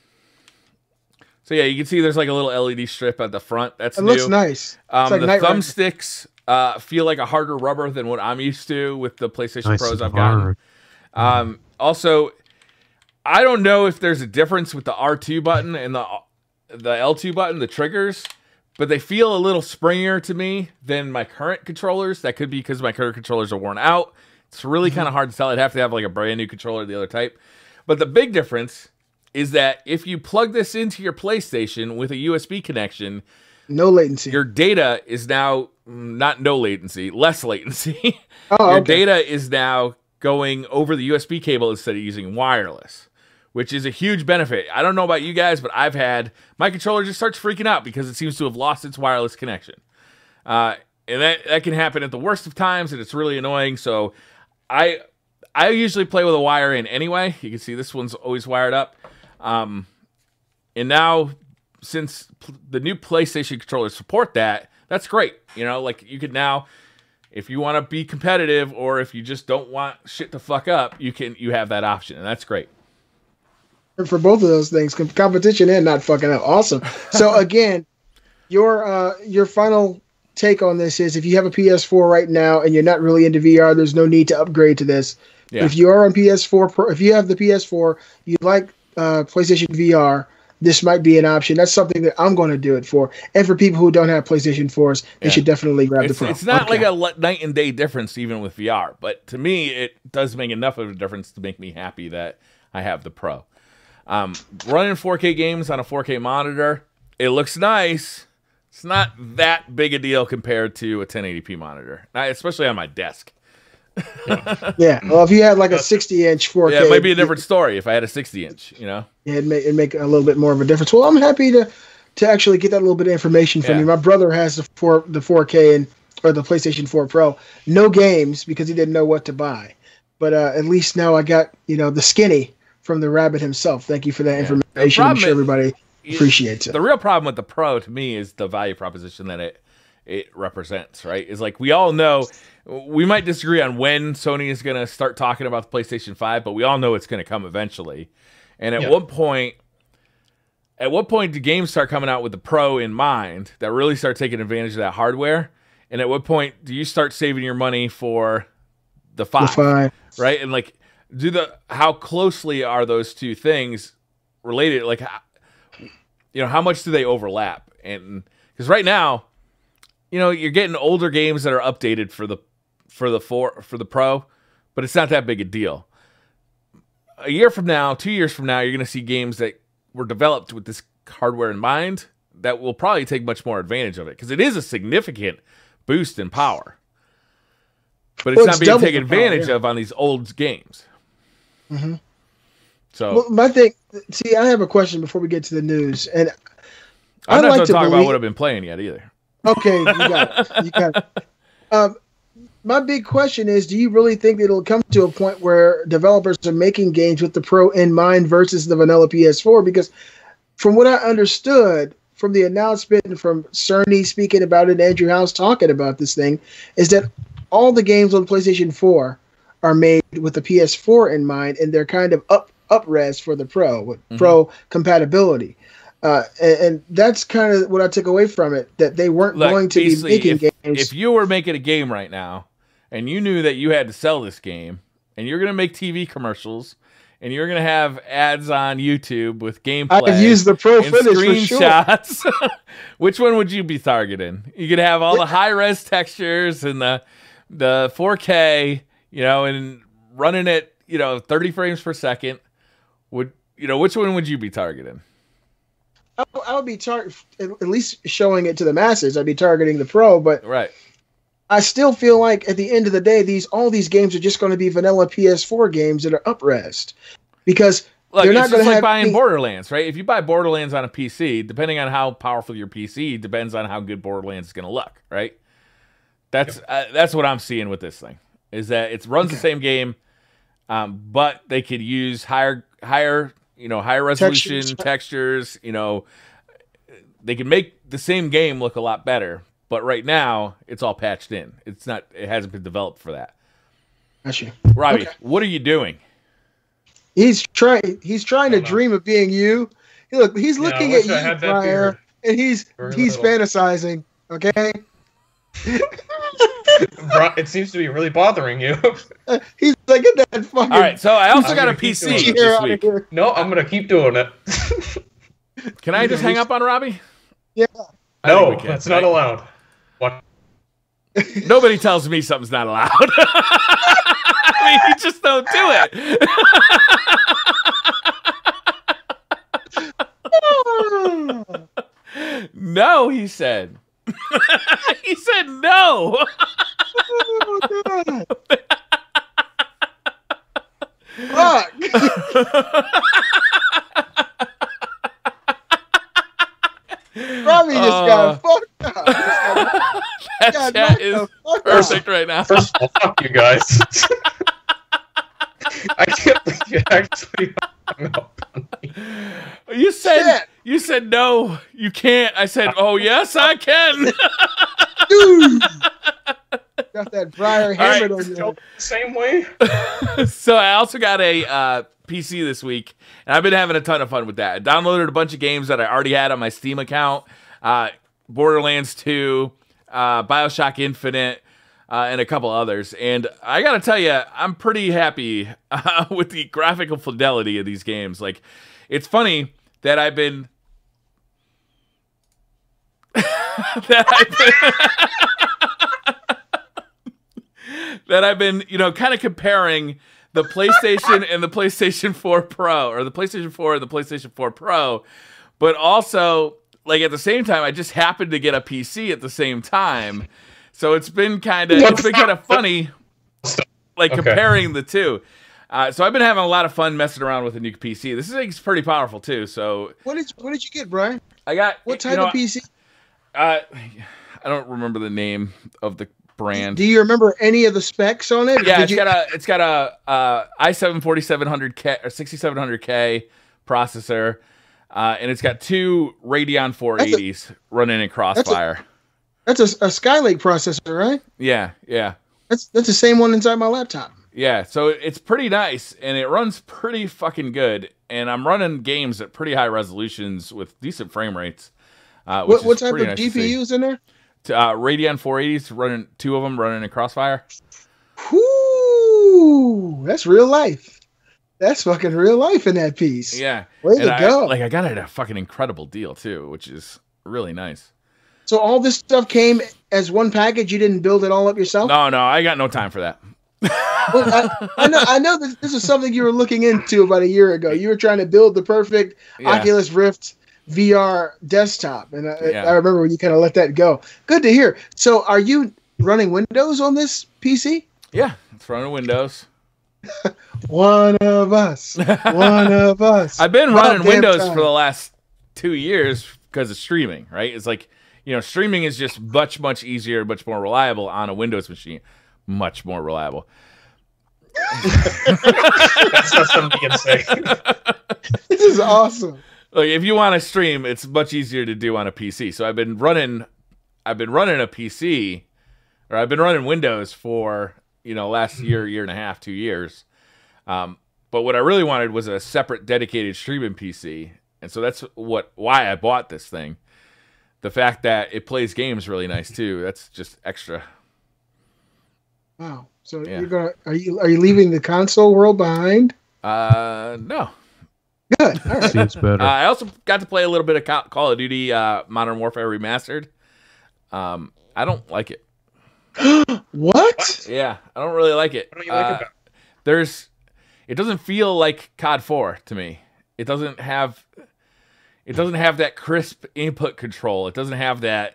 So yeah, you can see there's like a little L E D strip at the front. That's It new. looks nice. Um, It's like the Knight Rider. thumbsticks uh, feel like a harder rubber than what I'm used to with the PlayStation Nice Pros and I've gotten. hard. Um, also, I don't know if there's a difference with the R two button and the the L two button, the triggers, but they feel a little springier to me than my current controllers. That could be because my current controllers are worn out. It's really kind of hard to tell. I'd have to have like a brand new controller of the other type. But the big difference is that if you plug this into your PlayStation with a U S B connection, No latency. your data is now mm, not no latency, less latency. Oh, Your okay. data is now going over the U S B cable instead of using wireless, which is a huge benefit. I don't know about you guys, but I've had my controller just starts freaking out because it seems to have lost its wireless connection. Uh, and that, that can happen at the worst of times, and it's really annoying. So I I usually play with a wire in anyway. You can see this one's always wired up. Um, and now, since pl- the new PlayStation controllers support that, that's great. You know, like you could now, if you want to be competitive or if you just don't want shit to fuck up, you can you have that option, and that's great. For both of those things, com- competition and not fucking up. Awesome. So again, your uh, your final take on this is: if you have a P S four right now and you're not really into V R, there's no need to upgrade to this. Yeah. If you are on P S four, Pro, if you have the P S four, you like uh, PlayStation V R, this might be an option. That's something that I'm going to do it for. And for people who don't have PlayStation fours, they Yeah. should definitely grab It's, the Pro. it's not Okay. like a le- night and day difference even with V R, but to me, it does make enough of a difference to make me happy that I have the Pro. Um, running four K games on a four K monitor, it looks nice. It's not that big a deal compared to a ten eighty p monitor, uh, especially on my desk. Yeah. Well, if you had like a sixty inch four K, Yeah, it might be a different story if I had a sixty inch, you know? Yeah, it'd make, it'd make a little bit more of a difference. Well, I'm happy to to actually get that little bit of information from Yeah. you. My brother has the four the four K and or the PlayStation four Pro. No games because he didn't know what to buy. But uh, at least now I got, you know, the skinny from the rabbit himself. Thank you for that The information. I'm problem sure is- everybody appreciates it. The real problem with the Pro to me is the value proposition that it it represents, right? Is like we all know we might disagree on when Sony is going to start talking about the PlayStation five, but we all know it's going to come eventually. And at Yeah. what point at what point do games start coming out with the Pro in mind that really start taking advantage of that hardware? And at what point do you start saving your money for the The five? five. Right? And like do the how closely are those two things related? Like how, you know, how much do they overlap? And because right now, you know, you're getting older games that are updated for the for the four for the Pro, but it's not that big a deal. A year from now, two years from now, you're going to see games that were developed with this hardware in mind that will probably take much more advantage of it because it is a significant boost in power, but it's Well, not it's being double taken the power, advantage yeah. of on these old games. hmm So Well, my thing. See, I have a question before we get to the news, and I'm I'd not like going to to talk about believe- what I've been playing yet either. okay, you got it. You got it. Um, my big question is: do you really think that it'll come to a point where developers are making games with the Pro in mind versus the vanilla P S four? Because from what I understood from the announcement and from Cerny speaking about it, and Andrew House talking about this thing, is that all the games on PlayStation four are made with the P S four in mind, and they're kind of up up res for the Pro with Mhm. Pro compatibility. Uh, and, and that's kind of what I took away from it, that they weren't Look, going to be Beasley, making if, games. if you were making a game right now and you knew that you had to sell this game and you're going to make T V commercials and you're going to have ads on YouTube with gameplay I've used the Pro and footage for sure. screenshots, which one would you be targeting? You could have all the high-res textures and the the four K, you know, and running it, you know, thirty frames per second. Would you know which one would you be targeting? I, I would be tar- at least showing it to the masses. I'd be targeting the Pro, but Right. I still feel like at the end of the day, these all these games are just going to be vanilla P S four games that are up-resed because Look, they're it's not just going to like have buying any- Borderlands, right? If you buy Borderlands on a P C, depending on how powerful your P C, depends on how good Borderlands is going to look, right? That's uh, that's what I'm seeing with this thing. Is that it runs the Okay. same game, um, but they could use higher higher you know higher resolution Textures. textures. You know, they can make the same game look a lot better. But right now, it's all patched in. It's not. It hasn't been developed for that. Got you. Robbie, Okay. what are you doing? He's trying. He's trying to I don't know. dream of being you. He look. He's Yeah, I looking wish at I you, had that Briar, beard. and he's Very he's little. fantasizing. Okay. Bro, it seems to be really bothering you. He's like, get that fucking. All right, so I also I'm got a gonna keep P C doing it. chair this out of week. here. No, I'm gonna keep doing it. Can I just hang up on Robbie? Yeah. I think No, we can, that's right? not allowed. What? Nobody tells me something's not allowed. I mean, you just don't do it. No, he said. He said no. Oh, God. Fuck. Robbie just Uh, got fucked up. He just got- That got chat knocked is the fuck out. perfect right now. First of all, fuck you guys. I can't believe you actually hung up on me. You said Shit. you said no, you can't. I said, oh yes, I can. Dude. Got that Briar right, hammered on Still you. the same way? So I also got a uh, P C this week, and I've been having a ton of fun with that. I downloaded a bunch of games that I already had on my Steam account, uh, Borderlands two, uh, Bioshock Infinite, uh, and a couple others. And I gotta tell you, I'm pretty happy uh, with the graphical fidelity of these games. Like, it's funny that I've been that I've been that I've been, you know, kind of comparing the PlayStation and the PlayStation four Pro, or the PlayStation four and the PlayStation four Pro, but also, like, at the same time, I just happened to get a P C at the same time, so it's been kind of it's been kind of funny, like, Okay. comparing the two. Uh, so I've been having a lot of fun messing around with a new P C. This thing's pretty powerful too. So What did what did you get, Brian? I got What you type know, of P C? Uh, I don't remember the name of the brand. Do you remember any of the specs on it? Yeah, Did it's you, got a it's got a uh, i seven forty-seven hundred K or sixty-seven hundred K processor, uh, and it's got two Radeon four eighties running in Crossfire. that's a, a Skylake processor, right? Yeah, yeah, That's that's the same one inside my laptop. yeah. So it's pretty nice, and it runs pretty fucking good. And I'm running games at pretty high resolutions with decent frame rates. Uh, which What what is type pretty of nice to see. G P Us in there? Uh, Radeon four eighties running, two of them running in Crossfire. Whoo! That's real life. That's fucking real life in that piece. Yeah, Way and to I, go. like I got it at a fucking incredible deal too, which is really nice. So all this stuff came as one package. You didn't build it all up yourself. No, no, I got no time for that. Well, I, I know. I know that this is something you were looking into about a year ago. You were trying to build the perfect Yeah. Oculus Rift V R desktop, and I, Yeah. I remember when you kind of let that go. Good to hear. So, are you running Windows on this P C? Yeah, it's running Windows. One of us. One of us. I've been About running damn Windows time. for the last two years because of streaming, right? It's like, you know, streaming is just much, much easier, much more reliable on a Windows machine. Much more reliable. That's not something you can say. This is awesome. Like, if you want to stream, it's much easier to do on a P C. So I've been running, I've been running a P C, or I've been running Windows for, you know, last year, year and a half, two years. Um, but what I really wanted was a separate, dedicated streaming P C, and so that's what why I bought this thing. The fact that it plays games really nice too. That's just extra. Wow. So Yeah. you're gonna are you are you leaving the console world behind? Uh, no. Good. All right. Seems better. Uh, I also got to play a little bit of Ca- Call of Duty uh, Modern Warfare Remastered. Um, I don't like it. What? Yeah, I don't really like it. What don't you like Uh, about it? There's, it doesn't feel like C O D four to me. It doesn't have, it doesn't have that crisp input control. It doesn't have that.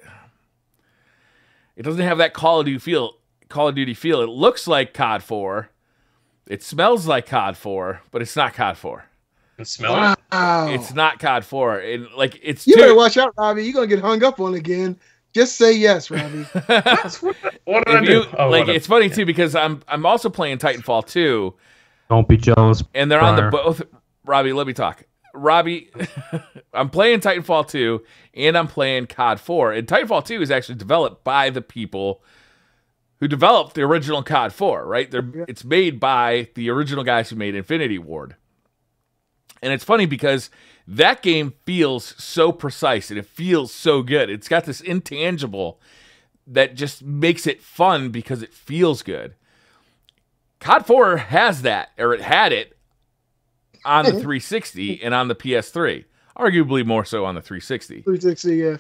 It doesn't have that Call of Duty feel. Call of Duty feel. It looks like C O D four. It smells like C O D four, but it's not C O D four. And smell it? Wow. It's not C O D four. And like it's You too- better watch out, Robbie. You're gonna get hung up on again. Just say yes, Robbie. What did I If do? you, Oh, like, what it's funny too because I'm I'm also playing Titanfall two, Don't be jealous. and they're on the Briar. both. Robbie, let me talk. Robbie, I'm playing Titanfall two, and I'm playing C O D four. And Titanfall two is actually developed by the people who developed the original C O D four, right? They're, Yeah. It's made by the original guys who made Infinity Ward. And it's funny because that game feels so precise and it feels so good. It's got this intangible that just makes it fun because it feels good. C O D four has that, or it had it on the three sixty and on the P S three. Arguably more so on the three sixty. three sixty, yeah.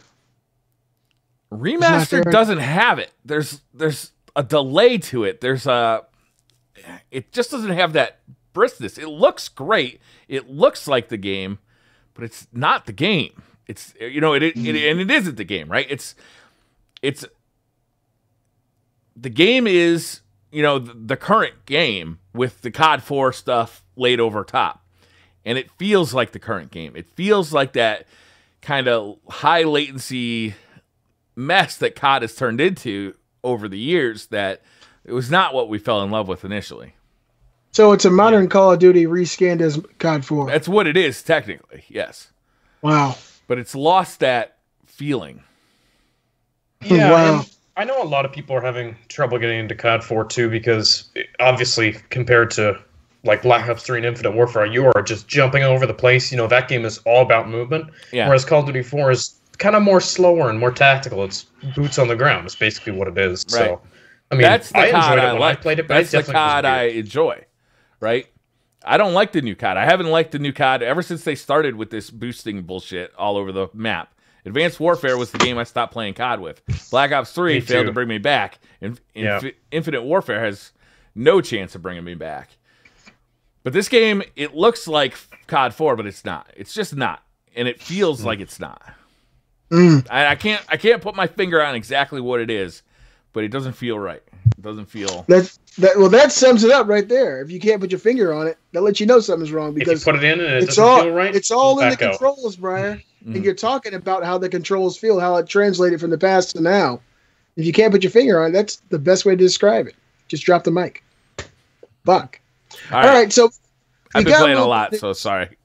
Remastered doesn't have it. There's there's a delay to it. There's a it just doesn't have that briskness. It looks great. It looks like the game, but it's not the game. It's you know it, it, it and it isn't the game, right? It's it's the game is you know the, the current game with the C O D four stuff laid over top. And it feels like the current game. It feels like that kind of high latency mess that C O D has turned into over the years that it was not what we fell in love with initially. So it's a modern Call of Duty reskinned as C O D four. That's what it is, technically, yes. Wow. But it's lost that feeling. Yeah, Wow. and I know a lot of people are having trouble getting into C O D four too because it- obviously compared to like Black Ops three and Infinite Warfare, you are just jumping over the place. You know, that game is all about movement. Yeah. Whereas Call of Duty four is kind of more slower and more tactical. It's boots on the ground. It's basically what it is. Right. So, I mean, That's the I C O D enjoyed I it when like. I played it, but That's it the definitely C O D I was weird. enjoy, right? I don't like the new C O D. I haven't liked the new C O D ever since they started with this boosting bullshit all over the map. Advanced Warfare was the game I stopped playing C O D with. Black Ops three Me failed too. to bring me back. And Yeah. Infi- Infinite Warfare has no chance of bringing me back. But this game, it looks like C O D four, but it's not. It's just not. And it feels like it's not. Mm. I, I can't I can't put my finger on exactly what it is, but it doesn't feel right. It doesn't feel... That that well, that sums it up right there. If you can't put your finger on it, that lets you know something's wrong If you because put it in and it it's doesn't all feel right, it's all in the back out. controls, Brian. Mhm. And you're talking about how the controls feel, how it translated from the past to now. If you can't put your finger on it, that's the best way to describe it. Just drop the mic. Buck. All All right. right, so I've we been got playing a little- lot, so sorry.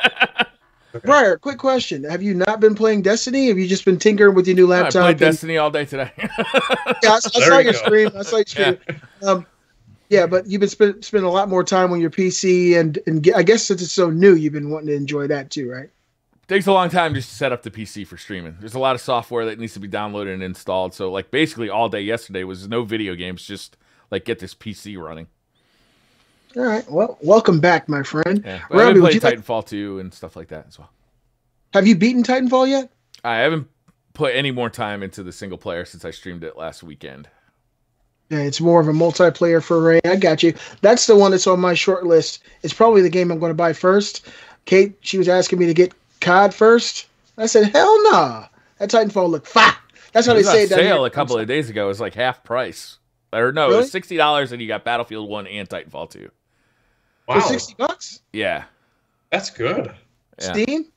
Brian, quick question: have you not been playing Destiny? Have you just been tinkering with your new I laptop? played and- Destiny all day today. Yeah, I, I saw There you your go. stream. I saw your stream. Um, yeah, but you've been spend, spending a lot more time on your P C, and and ge- I guess since it's so new, you've been wanting to enjoy that too, right? Takes a long time just to set up the P C for streaming. There's a lot of software that needs to be downloaded and installed. So, like, basically all day yesterday was no video games, just like get this P C running. All right. Well, welcome back, my friend. Yeah, but I've Robbie, been would playing you like- Titanfall two and stuff like that as well. have you beaten Titanfall yet? I haven't put any more time into the single player since I streamed it last weekend. Yeah, it's more of a multiplayer foray. I got you. That's the one that's on my short list. It's probably the game I'm going to buy first. Kate, she was asking me to get C O D first. I said, hell nah. That Titanfall looked fire. That's how It they was say on it down sale here. a couple of days ago. It was like half price. Or no, it Really? was sixty dollars and you got Battlefield one and Titanfall two. For Wow, sixty bucks? Yeah. that's good. Yeah. Steam?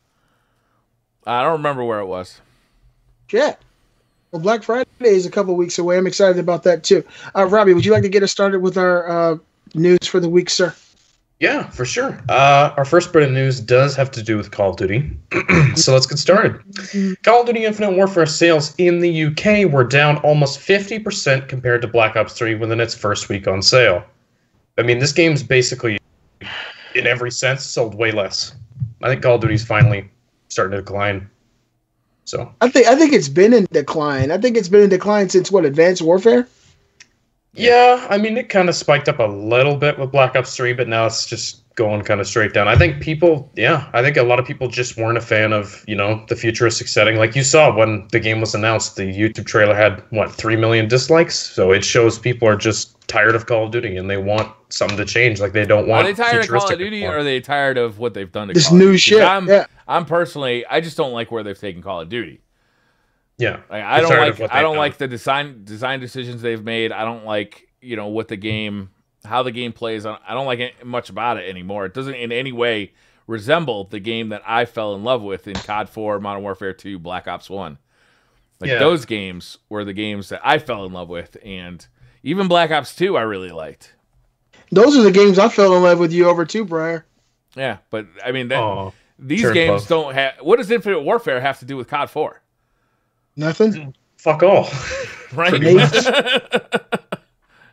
I don't remember where it was. Yeah. Well, Black Friday is a couple weeks away. I'm excited about that too. Uh, Robbie, would you like to get us started with our uh, news for the week, sir? Yeah, for sure. Uh, our first bit of news does have to do with Call of Duty. So let's get started. Call of Duty Infinite Warfare sales in the U K were down almost fifty percent compared to Black Ops three within its first week on sale. I mean, this game's basically, in every sense, sold way less. I think Call of Duty's finally starting to decline. So, I think I think it's been in decline. I think it's been in decline since what, Advanced Warfare? yeah, I mean, it kind of spiked up a little bit with Black Ops three, but now it's just going kind of straight down. I think people, yeah, I think a lot of people just weren't a fan of, you know, the futuristic setting. Like you saw when the game was announced, the YouTube trailer had, what, three million dislikes? So it shows people are just tired of Call of Duty and they want something to change. Like they don't Are want they tired of Call of futuristic Duty anymore. or are they tired of what they've done to This Call of new Duty? 'Cause shit. I'm, Yeah. I'm personally, I just don't like where they've taken Call of Duty. Yeah. Like, I They're don't tired of like what I they've don't done. like the design design decisions they've made. I don't like, you know, what the game, how the game plays. I don't like it, much about it anymore. It doesn't in any way resemble the game that I fell in love with in C O D four, Modern Warfare two, Black Ops one. Like Yeah. those games were the games that I fell in love with, and even Black Ops two I really liked. Those are the games I fell in love with you over too, Briar. Yeah, but I mean that, Aw. these turn games love. don't have. What does Infinite Warfare have to do with C O D four? Nothing. Fuck all. Right. Pretty much.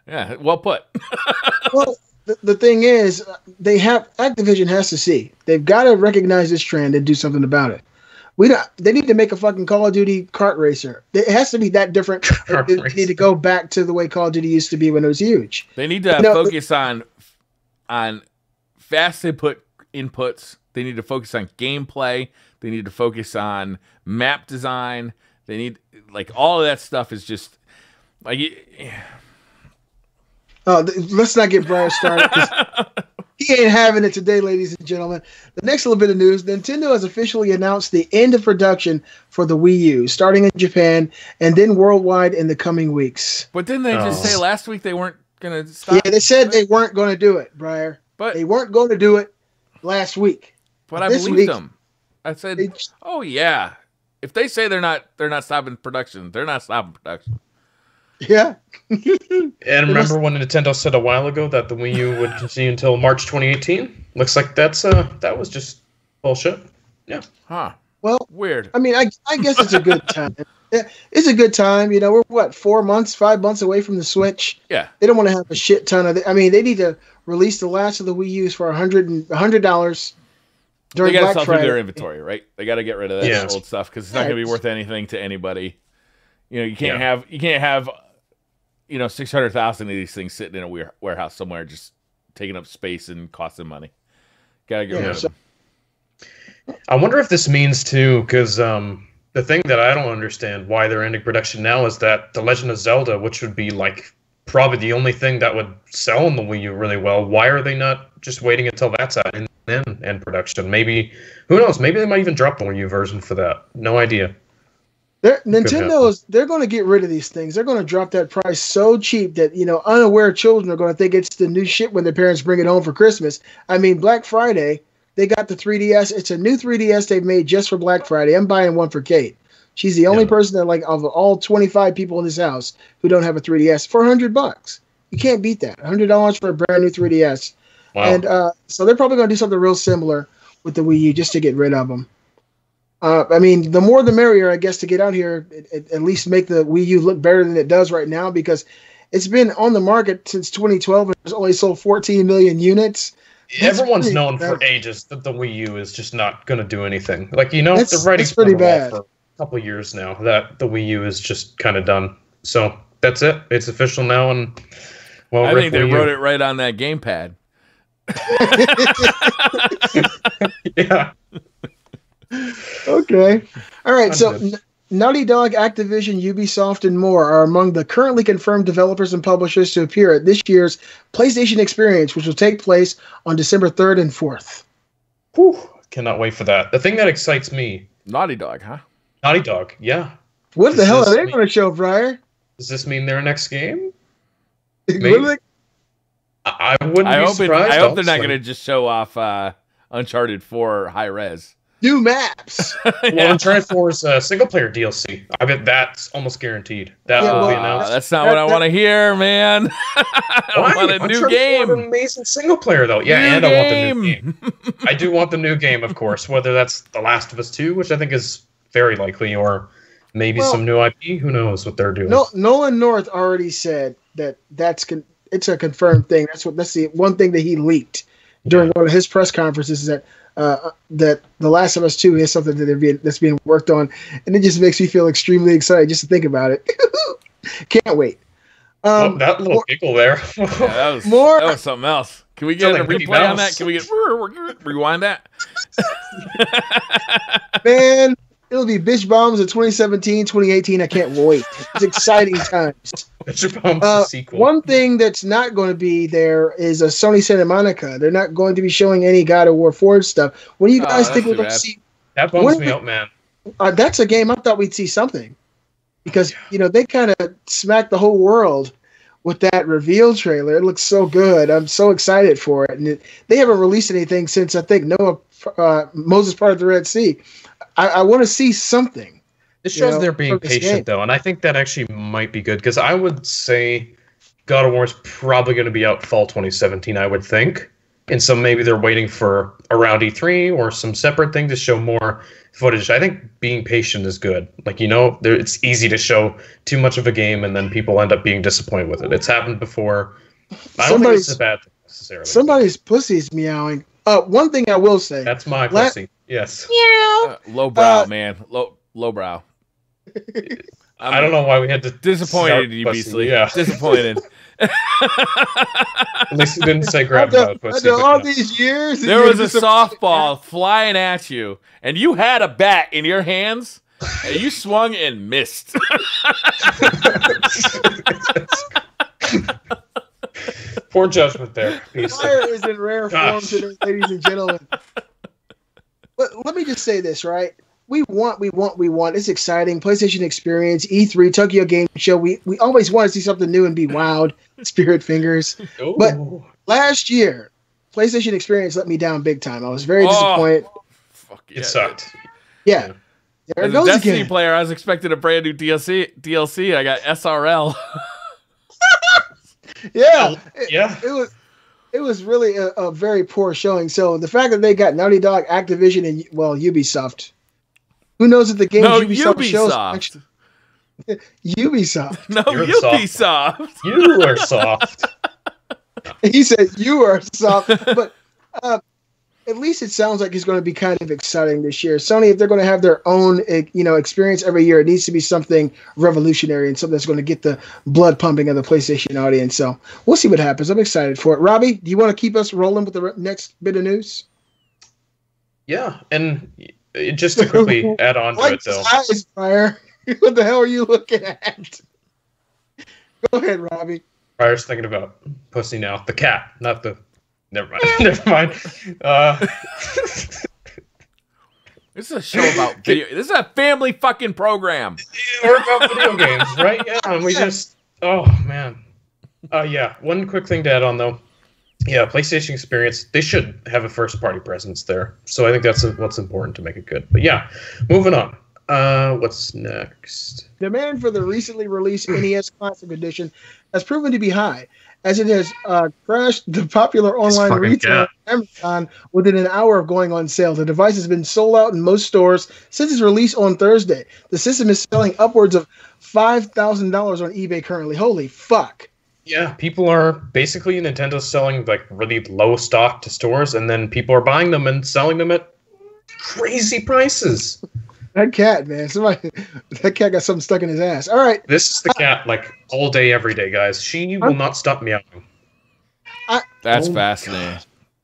Yeah, well put. Well, the, the thing is, they have Activision has to see. They've got to recognize this trend and do something about it. We don't. They need to make a fucking Call of Duty kart racer. It has to be that different. They need to go back to the way Call of Duty used to be when it was huge. They need to you know, focus on on fast input inputs. They need to focus on gameplay. They need to focus on map design. They need like all of that stuff is just like. Oh, th- let's not get Brian started. 'Cause he ain't having it today, ladies and gentlemen. The next little bit of news: Nintendo has officially announced the end of production for the Wii U, starting in Japan and then worldwide in the coming weeks. But didn't they just Oh. say last week they weren't gonna stop? Yeah, they said they weren't going to do it, Briar. But They weren't going to do it last week. but I this believed week- them. I said, They- "Oh yeah." If they say they're not they're not stopping production, they're not stopping production. Yeah. And remember when Nintendo said a while ago that the Wii U would continue until March twenty eighteen? Looks like that's uh that was just bullshit. Yeah. Huh. Well, Weird. I mean, I, I guess it's a good time. Yeah, it's a good time. You know, we're what, four months, five months away from the Switch. Yeah. They don't want to have a shit ton of it. I mean, they need to release the last of the Wii U's for a hundred and a hundred dollars They during got to Black sell through Friday. their inventory, right? They got to get rid of that Yeah. old stuff because it's not Yeah, going to be it's- worth anything to anybody. You know, you can't Yeah. have you can't have you know six hundred thousand of these things sitting in a ware- warehouse somewhere, just taking up space and costing money. Got to get Yeah, rid of so- them. I wonder if this means too, because um, the thing that I don't understand why they're ending production now is that The Legend of Zelda, which would be like probably the only thing that would sell on the Wii U really well, why are they not just waiting until that's out and then end production? Maybe, who knows? Maybe they might even drop the Wii U version for that. No idea. They're, Nintendo is they're going to get rid of these things. They're going to drop that price so cheap that you know unaware children are going to think it's the new shit when their parents bring it home for Christmas. I mean, Black Friday they got the three D S. It's a new three D S they've made just for Black Friday. I'm buying one for Kate. She's the only Yeah. person that like of all twenty-five people in this house who don't have a three D S for a hundred bucks. You can't beat that. A hundred dollars for a brand new three D S. Wow. And uh, so they're probably going to do something real similar with the Wii U just to get rid of them. Uh, I mean, the more the merrier, I guess, to get out here, at, at- at least make the Wii U look better than it does right now because it's been on the market since twenty twelve and it's only sold fourteen million units. That's Everyone's pretty known bad. for ages that the Wii U is just not going to do anything. Like, you know, That's- the writing's that's pretty on the wall bad. for a couple years now that the Wii U is just kind of done. So that's it. It's official now. And well, I Rick think they Wii U. wrote it right on that gamepad. Yeah. Okay. All right. I'm So good. N- Naughty Dog, Activision, Ubisoft, and more are among the currently confirmed developers and publishers to appear at this year's PlayStation Experience, which will take place on December third and fourth. Whew. Cannot wait for that. The thing that excites me, Naughty Dog, huh? Naughty Dog. Yeah. What the This hell is are they me- going to show, Briar? Does this mean their next game? What Maybe. are they- I, I wouldn't I be hope it, surprised. I hope they're not honestly. going to just show off uh, Uncharted four high res. New maps. Well, Uncharted four's uh, single player D L C. I bet that's almost guaranteed. That Yeah, will be well, announced. Uh, that's not that- what I that- want to hear, man. I Why? want a new Uncharted four had an game. amazing single player though. Yeah, New and I want the new game. game. I do want the new game, of course. Whether that's The Last of Us two, which I think is very likely, or maybe Well- some new I P. Who knows what they're doing? No, Nolan North already said that that's con- it's a confirmed thing. That's what that's the one thing that he leaked during one of his press conferences is that uh, that The Last of Us two is something that they're being, that's being worked on, and it just makes me feel extremely excited just to think about it. Can't wait. Oh, Um, that little more- giggle there. Yeah, that was More- that was something else. Can we get Sound a like Mickey replay on Mouse. that? Can we get rewind that? man, it'll be Bitch Bombs in twenty seventeen, twenty eighteen. I can't wait. It's exciting times. Bishop Bombs Uh, sequel. One thing that's not going to be there is a Sony Santa Monica. They're not going to be showing any God of War four stuff. What do you Oh, guys that's think we're too going to bad. see? that bums when me we- out, man. Uh, that's a game I thought we'd see something because you know they kind of smacked the whole world with that reveal trailer. It looks so good. I'm so excited for it, and it, they haven't released anything since I think Noah uh, Moses part of the Red Sea. I, I want to see something. This you shows know, they're being from this patient, game. though, and I think that actually might be good because I would say God of War is probably going to be out fall twenty seventeen. I would think, And so maybe they're waiting for around E three or some separate thing to show more footage. I think being patient is good. Like, you know, there, it's easy to show too much of a game and then people end up being disappointed with it. It's happened before. I don't think it's a bad thing necessarily. Somebody's pussy's meowing. Uh, one thing I will say. That's my La- pussy. Yes. Uh, low brow, Uh, man. Low low brow. I don't know why we had to Disappointed, you pussy. beastly. Yeah. Disappointed. At least you didn't say grab After, about pussy. after but all yeah. these years, There you're was a just softball flying at you, and you had a bat in your hands, and you swung and missed. Poor judgment there. Beastly. Fire is in rare form Gosh. today, ladies and gentlemen. But let me just say this, right? We want, we want, we want. It's exciting. PlayStation Experience, E three, Tokyo Game Show. We we always want to see something new and be wowed. Spirit fingers. Ooh. But last year, PlayStation Experience let me down big time. I was very Oh. disappointed. Fuck It yeah. sucked. Yeah. There it As a goes Destiny again. player, I was expecting a brand new D L C. D L C. I got S R L. Yeah. It, Yeah. it was it was really a, a very poor showing. So the fact that they got Naughty Dog, Activision, and well, Ubisoft. Who knows if the games No, Ubisoft, shows Ubisoft. actually- Ubisoft. No, You're soft. Ubisoft. You are soft. He said you are soft, but uh, at least it sounds like it's going to be kind of exciting this year. Sony, if they're going to have their own, eh, you know, experience every year, it needs to be something revolutionary and something that's going to get the blood pumping of the PlayStation audience. So we'll see what happens. I'm excited for it. Robbie, do you want to keep us rolling with the re- next bit of news? Yeah, and uh, just to quickly add on to Like it, though. eyes, Fire. What the hell are you looking at? Go ahead, Robbie. Briar's thinking about pussy now. The cat, not the. Never mind. Never mind. Uh, This is a show about video. This is a family fucking program. we're about video games, right? Yeah, and we just. Oh man. Uh, yeah. One quick thing to add on though. Yeah, PlayStation Experience. They should have a first-party presence there. So I think that's what's important to make it good. But yeah, moving on. Uh, what's next? Demand for the recently released N E S Classic Edition has proven to be high, as it has uh, crashed the popular online fucking retailer Amazon within an hour of going on sale. The device has been sold out in most stores since its release on Thursday. The system is selling upwards of five thousand dollars on eBay currently. Holy fuck. Yeah, people are basically Nintendo selling like really low stock to stores, and then people are buying them and selling them at crazy prices. That cat, man. Somebody, that cat got something stuck in his ass. All right. This is the cat like all day, every day, guys. She will not stop meowing. That's Oh my fascinating.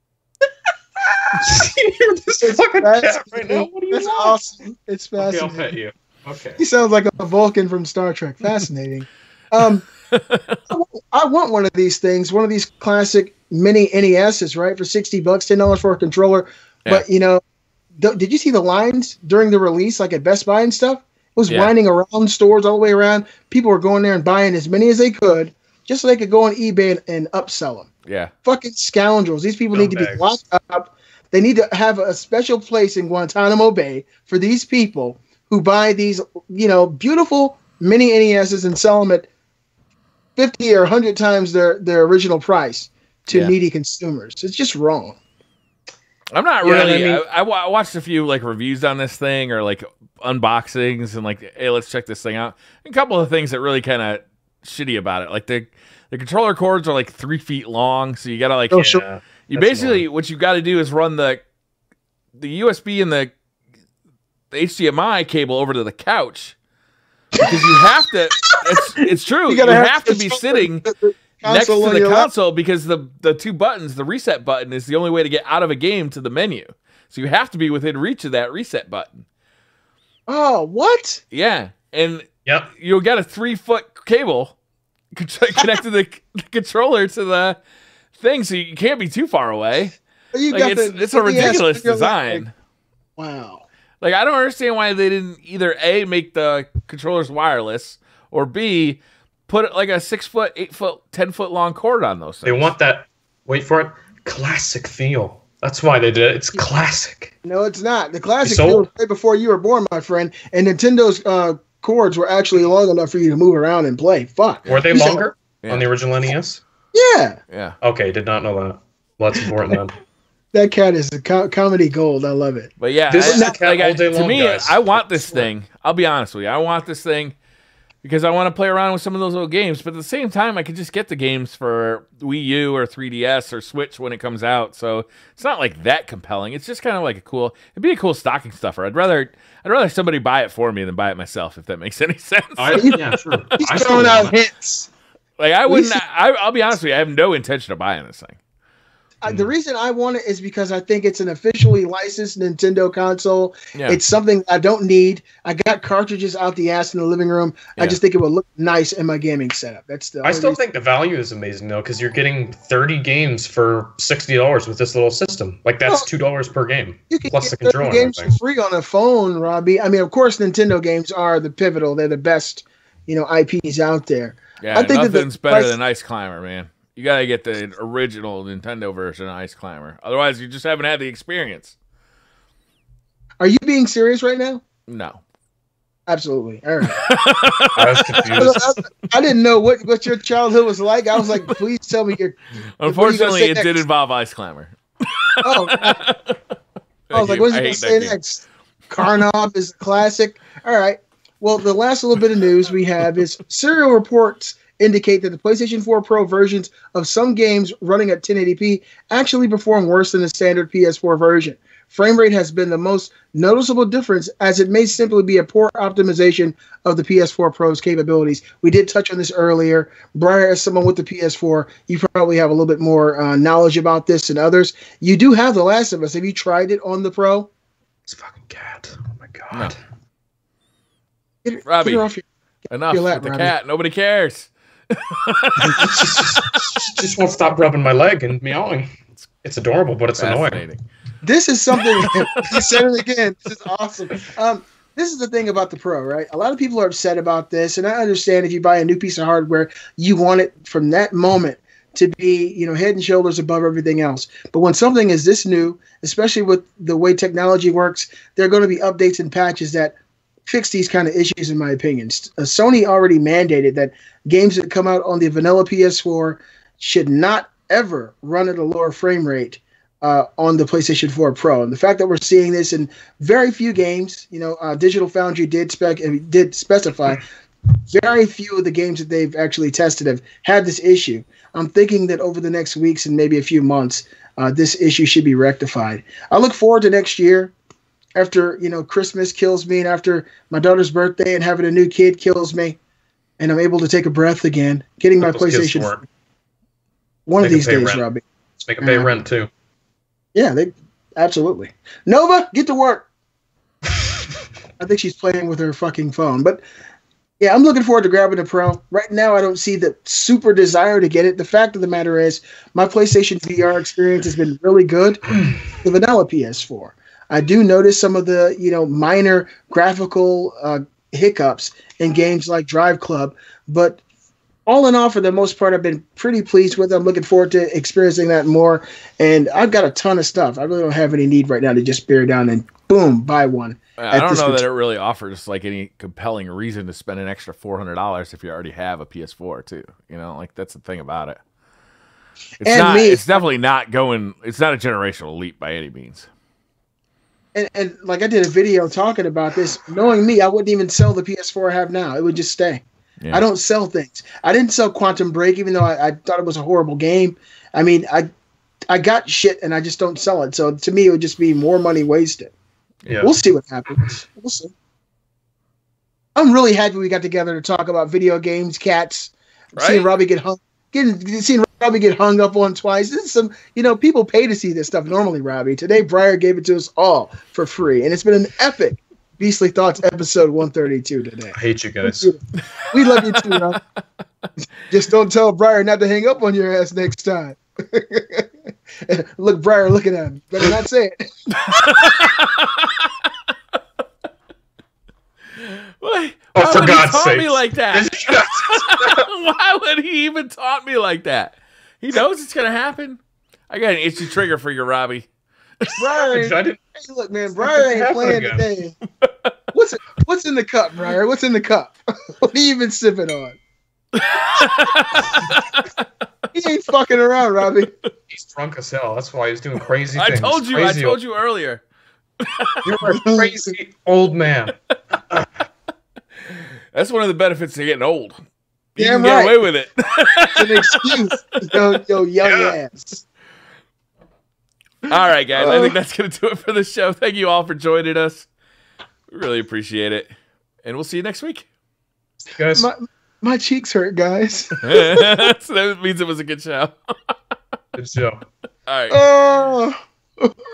You hear this fucking cat right now? What do you That's want? awesome. It's Okay, I'll fascinating. pet you. Okay. He sounds like a Vulcan from Star Trek. Fascinating. Um, I want- I want one of these things, one of these classic mini N E S's, right, for sixty bucks, ten dollars for a controller. Yeah. But, you know, th- did you see the lines during the release, like at Best Buy and stuff? It was Yeah. winding around stores all the way around. People were going there and buying as many as they could just so they could go on eBay and, and upsell them. Yeah. Fucking scoundrels. These people need to be Scumbags. locked up. They need to have a special place in Guantanamo Bay for these people who buy these, you know, beautiful mini N E S's and sell them at fifty or one hundred times their, their original price to Yeah. needy consumers. It's just wrong. I'm not Yeah, really. I mean- I, I, wa- I watched a few like reviews on this thing or like unboxings and like, hey, let's check this thing out. A couple of things that really kind of shitty about it, like the the controller cords are like three feet long, so you gotta like Oh, sure. Yeah. you that's basically what you got to do is run the the U S B and the the H D M I cable over to the couch because you have to. It's it's true. You, gotta have, to be the- sitting the- the next to console on the your lap. console because the the two buttons, the reset button is the only way to get out of a game to the menu. So you have to be within reach of that reset button. Oh, what? Yeah, and Yep. you got a three foot cable con- connected the, the controller to the thing, so you can't be too far away. You Like it's the- it's a the ass ridiculous on your lap, design. like, wow. Like I don't understand why they didn't either A, make the controllers wireless, or B, put like a six foot, eight foot, ten foot long cord on those They things. want that. Wait for it. Classic feel. That's why they did it. It's classic. No, it's not. The classic sold? deal was right before you were born, my friend, and Nintendo's uh, cords were actually long enough for you to move around and play. Fuck. Were they You said- longer Yeah. on the original N E S? Yeah. Yeah. Okay, did not know that. Well, that's important then. That cat is a co- comedy gold. I love it. But yeah, This I, is a cat like, I- all day to long, me, guys. I want this thing. I'll be honest with you. I want this thing because I want to play around with some of those little games. But at the same time, I could just get the games for Wii U or three D S or Switch when it comes out. So it's not like that compelling. It's just kind of like a cool. It'd be a cool stocking stuffer. I'd rather, I'd rather somebody buy it for me than buy it myself. If that makes any sense. I, yeah, sure. He's I still throwing out want it. hints. Like I wouldn't. I, I'll be honest with you. I have no intention of buying this thing. I, the reason I want it is because I think it's an officially licensed Nintendo console. Yeah. It's something I don't need. I got cartridges out the ass in the living room. Yeah. I just think it would look nice in my gaming setup. That's the. I only still reason. think the value is amazing though, because you're getting thirty games for sixty dollars with this little system. Like that's Well, two dollars per game you can plus the get thirty controller. and games for everything. free on a phone, Robbie. I mean, of course, Nintendo games are the pivotal. They're the best, you know, I Ps out there. Yeah, I think that the nothing's better price- than Ice Climber, man. You gotta get the original Nintendo version of Ice Climber. Otherwise, you just haven't had the experience. Are you being serious right now? No. Absolutely. All right. I was confused. I didn't know what, what your childhood was like. I was like, please tell me your. Unfortunately, say it next? did involve Ice Climber. Oh, I was like, what's he I going to hate say that game. next? Karnov is a classic. All right. Well, the last little bit of news we have is serial reports indicate that the PlayStation four Pro versions of some games running at ten eighty p actually perform worse than the standard P S four version. Frame rate has been the most noticeable difference, as it may simply be a poor optimization of the P S four Pro's capabilities. We did touch on this earlier. Briar, as someone with the P S four, you probably have a little bit more uh, knowledge about this than others. You do have The Last of Us. Have you tried it on the Pro? It's a fucking cat. Oh my god. No. Get her, Robbie. get her off your, Enough Your lap, with the Robbie. cat. Nobody cares. She just won't stop rubbing my leg and meowing. It's adorable, but it's annoying. Fascinating. This is something. You said it again. This is awesome. Um, this is the thing about the Pro, right? A lot of people are upset about this, and I understand if you buy a new piece of hardware, you want it from that moment to be, you know, head and shoulders above everything else. But when something is this new, especially with the way technology works, there are going to be updates and patches that fix these kind of issues, in my opinion. Uh, Sony already mandated that games that come out on the vanilla P S four should not ever run at a lower frame rate uh, on the PlayStation four Pro. And the fact that we're seeing this in very few games, you know, uh, Digital Foundry did spec did specify very few of the games that they've actually tested have had this issue. I'm thinking that over the next weeks and maybe a few months, uh, this issue should be rectified. I look forward to next year. After, you know, Christmas kills me, and after my daughter's birthday and having a new kid kills me, and I'm able to take a breath again, getting my Put those kids to PlayStation. work. One of Make these them pay days, rent. Robbie. Let's make them pay Yeah. rent too. Yeah, they absolutely. Nova, get to work. I think she's playing with her fucking phone, but yeah, I'm looking forward to grabbing the Pro. Right now, I don't see the super desire to get it. The fact of the matter is, my PlayStation V R experience has been really good. The vanilla P S four. I do notice some of the, you know, minor graphical uh, hiccups in games like Drive Club, but all in all, for the most part, I've been pretty pleased with it. I'm looking forward to experiencing that more, and I've got a ton of stuff. I really don't have any need right now to just bear down and boom, buy one. I at don't this know that ret- it really offers like any compelling reason to spend an extra four hundred dollars if you already have a P S four too. You know, like that's the thing about it. It's And not. me- It's definitely not going. It's not a generational leap by any means. And, and like I did a video talking about this. Knowing me, I wouldn't even sell the P S four I have now. It would just stay. Yeah. I don't sell things. I didn't sell Quantum Break, even though I, I thought it was a horrible game. I mean, I I got shit, and I just don't sell it. So to me, it would just be more money wasted. Yeah. We'll see what happens. We'll see. I'm really happy we got together to talk about video games, cats. Right? Seeing Robbie get hung, getting seeing Robbie get hung up on twice. This is some, you know, people pay to see this stuff normally. Robbie, today Briar gave it to us all for free, and it's been an epic Beastly Thoughts episode one thirty-two today. I hate you guys. We love you too, Rob. Just don't tell Briar not to hang up on your ass next time. Look, Briar looking at him. Better not say it. Why, Oh, why for would God's he taunt me sakes. like that? Why would he even taunt me like that? He knows it's gonna happen. I got an itchy trigger for you, Robbie. Briar, I didn't. hey, look, man, Briar ain't happen playing again. today. What's what's in the cup, Briar? What's in the cup? What have you been sipping on? He ain't fucking around, Robbie. He's drunk as hell. That's why he's doing crazy I things. told you. Crazy I told old- you earlier. You're a crazy old man. That's one of the benefits of getting old. You Damn can get right. away with it. It's an excuse. Yo, yo, young Yeah. ass. All right, guys. I Uh. think that's going to do it for the show. Thank you all for joining us. We really appreciate it. And we'll see you next week. Guys, My, my cheeks hurt, guys. So that means it was a good show. good show. All right. Oh.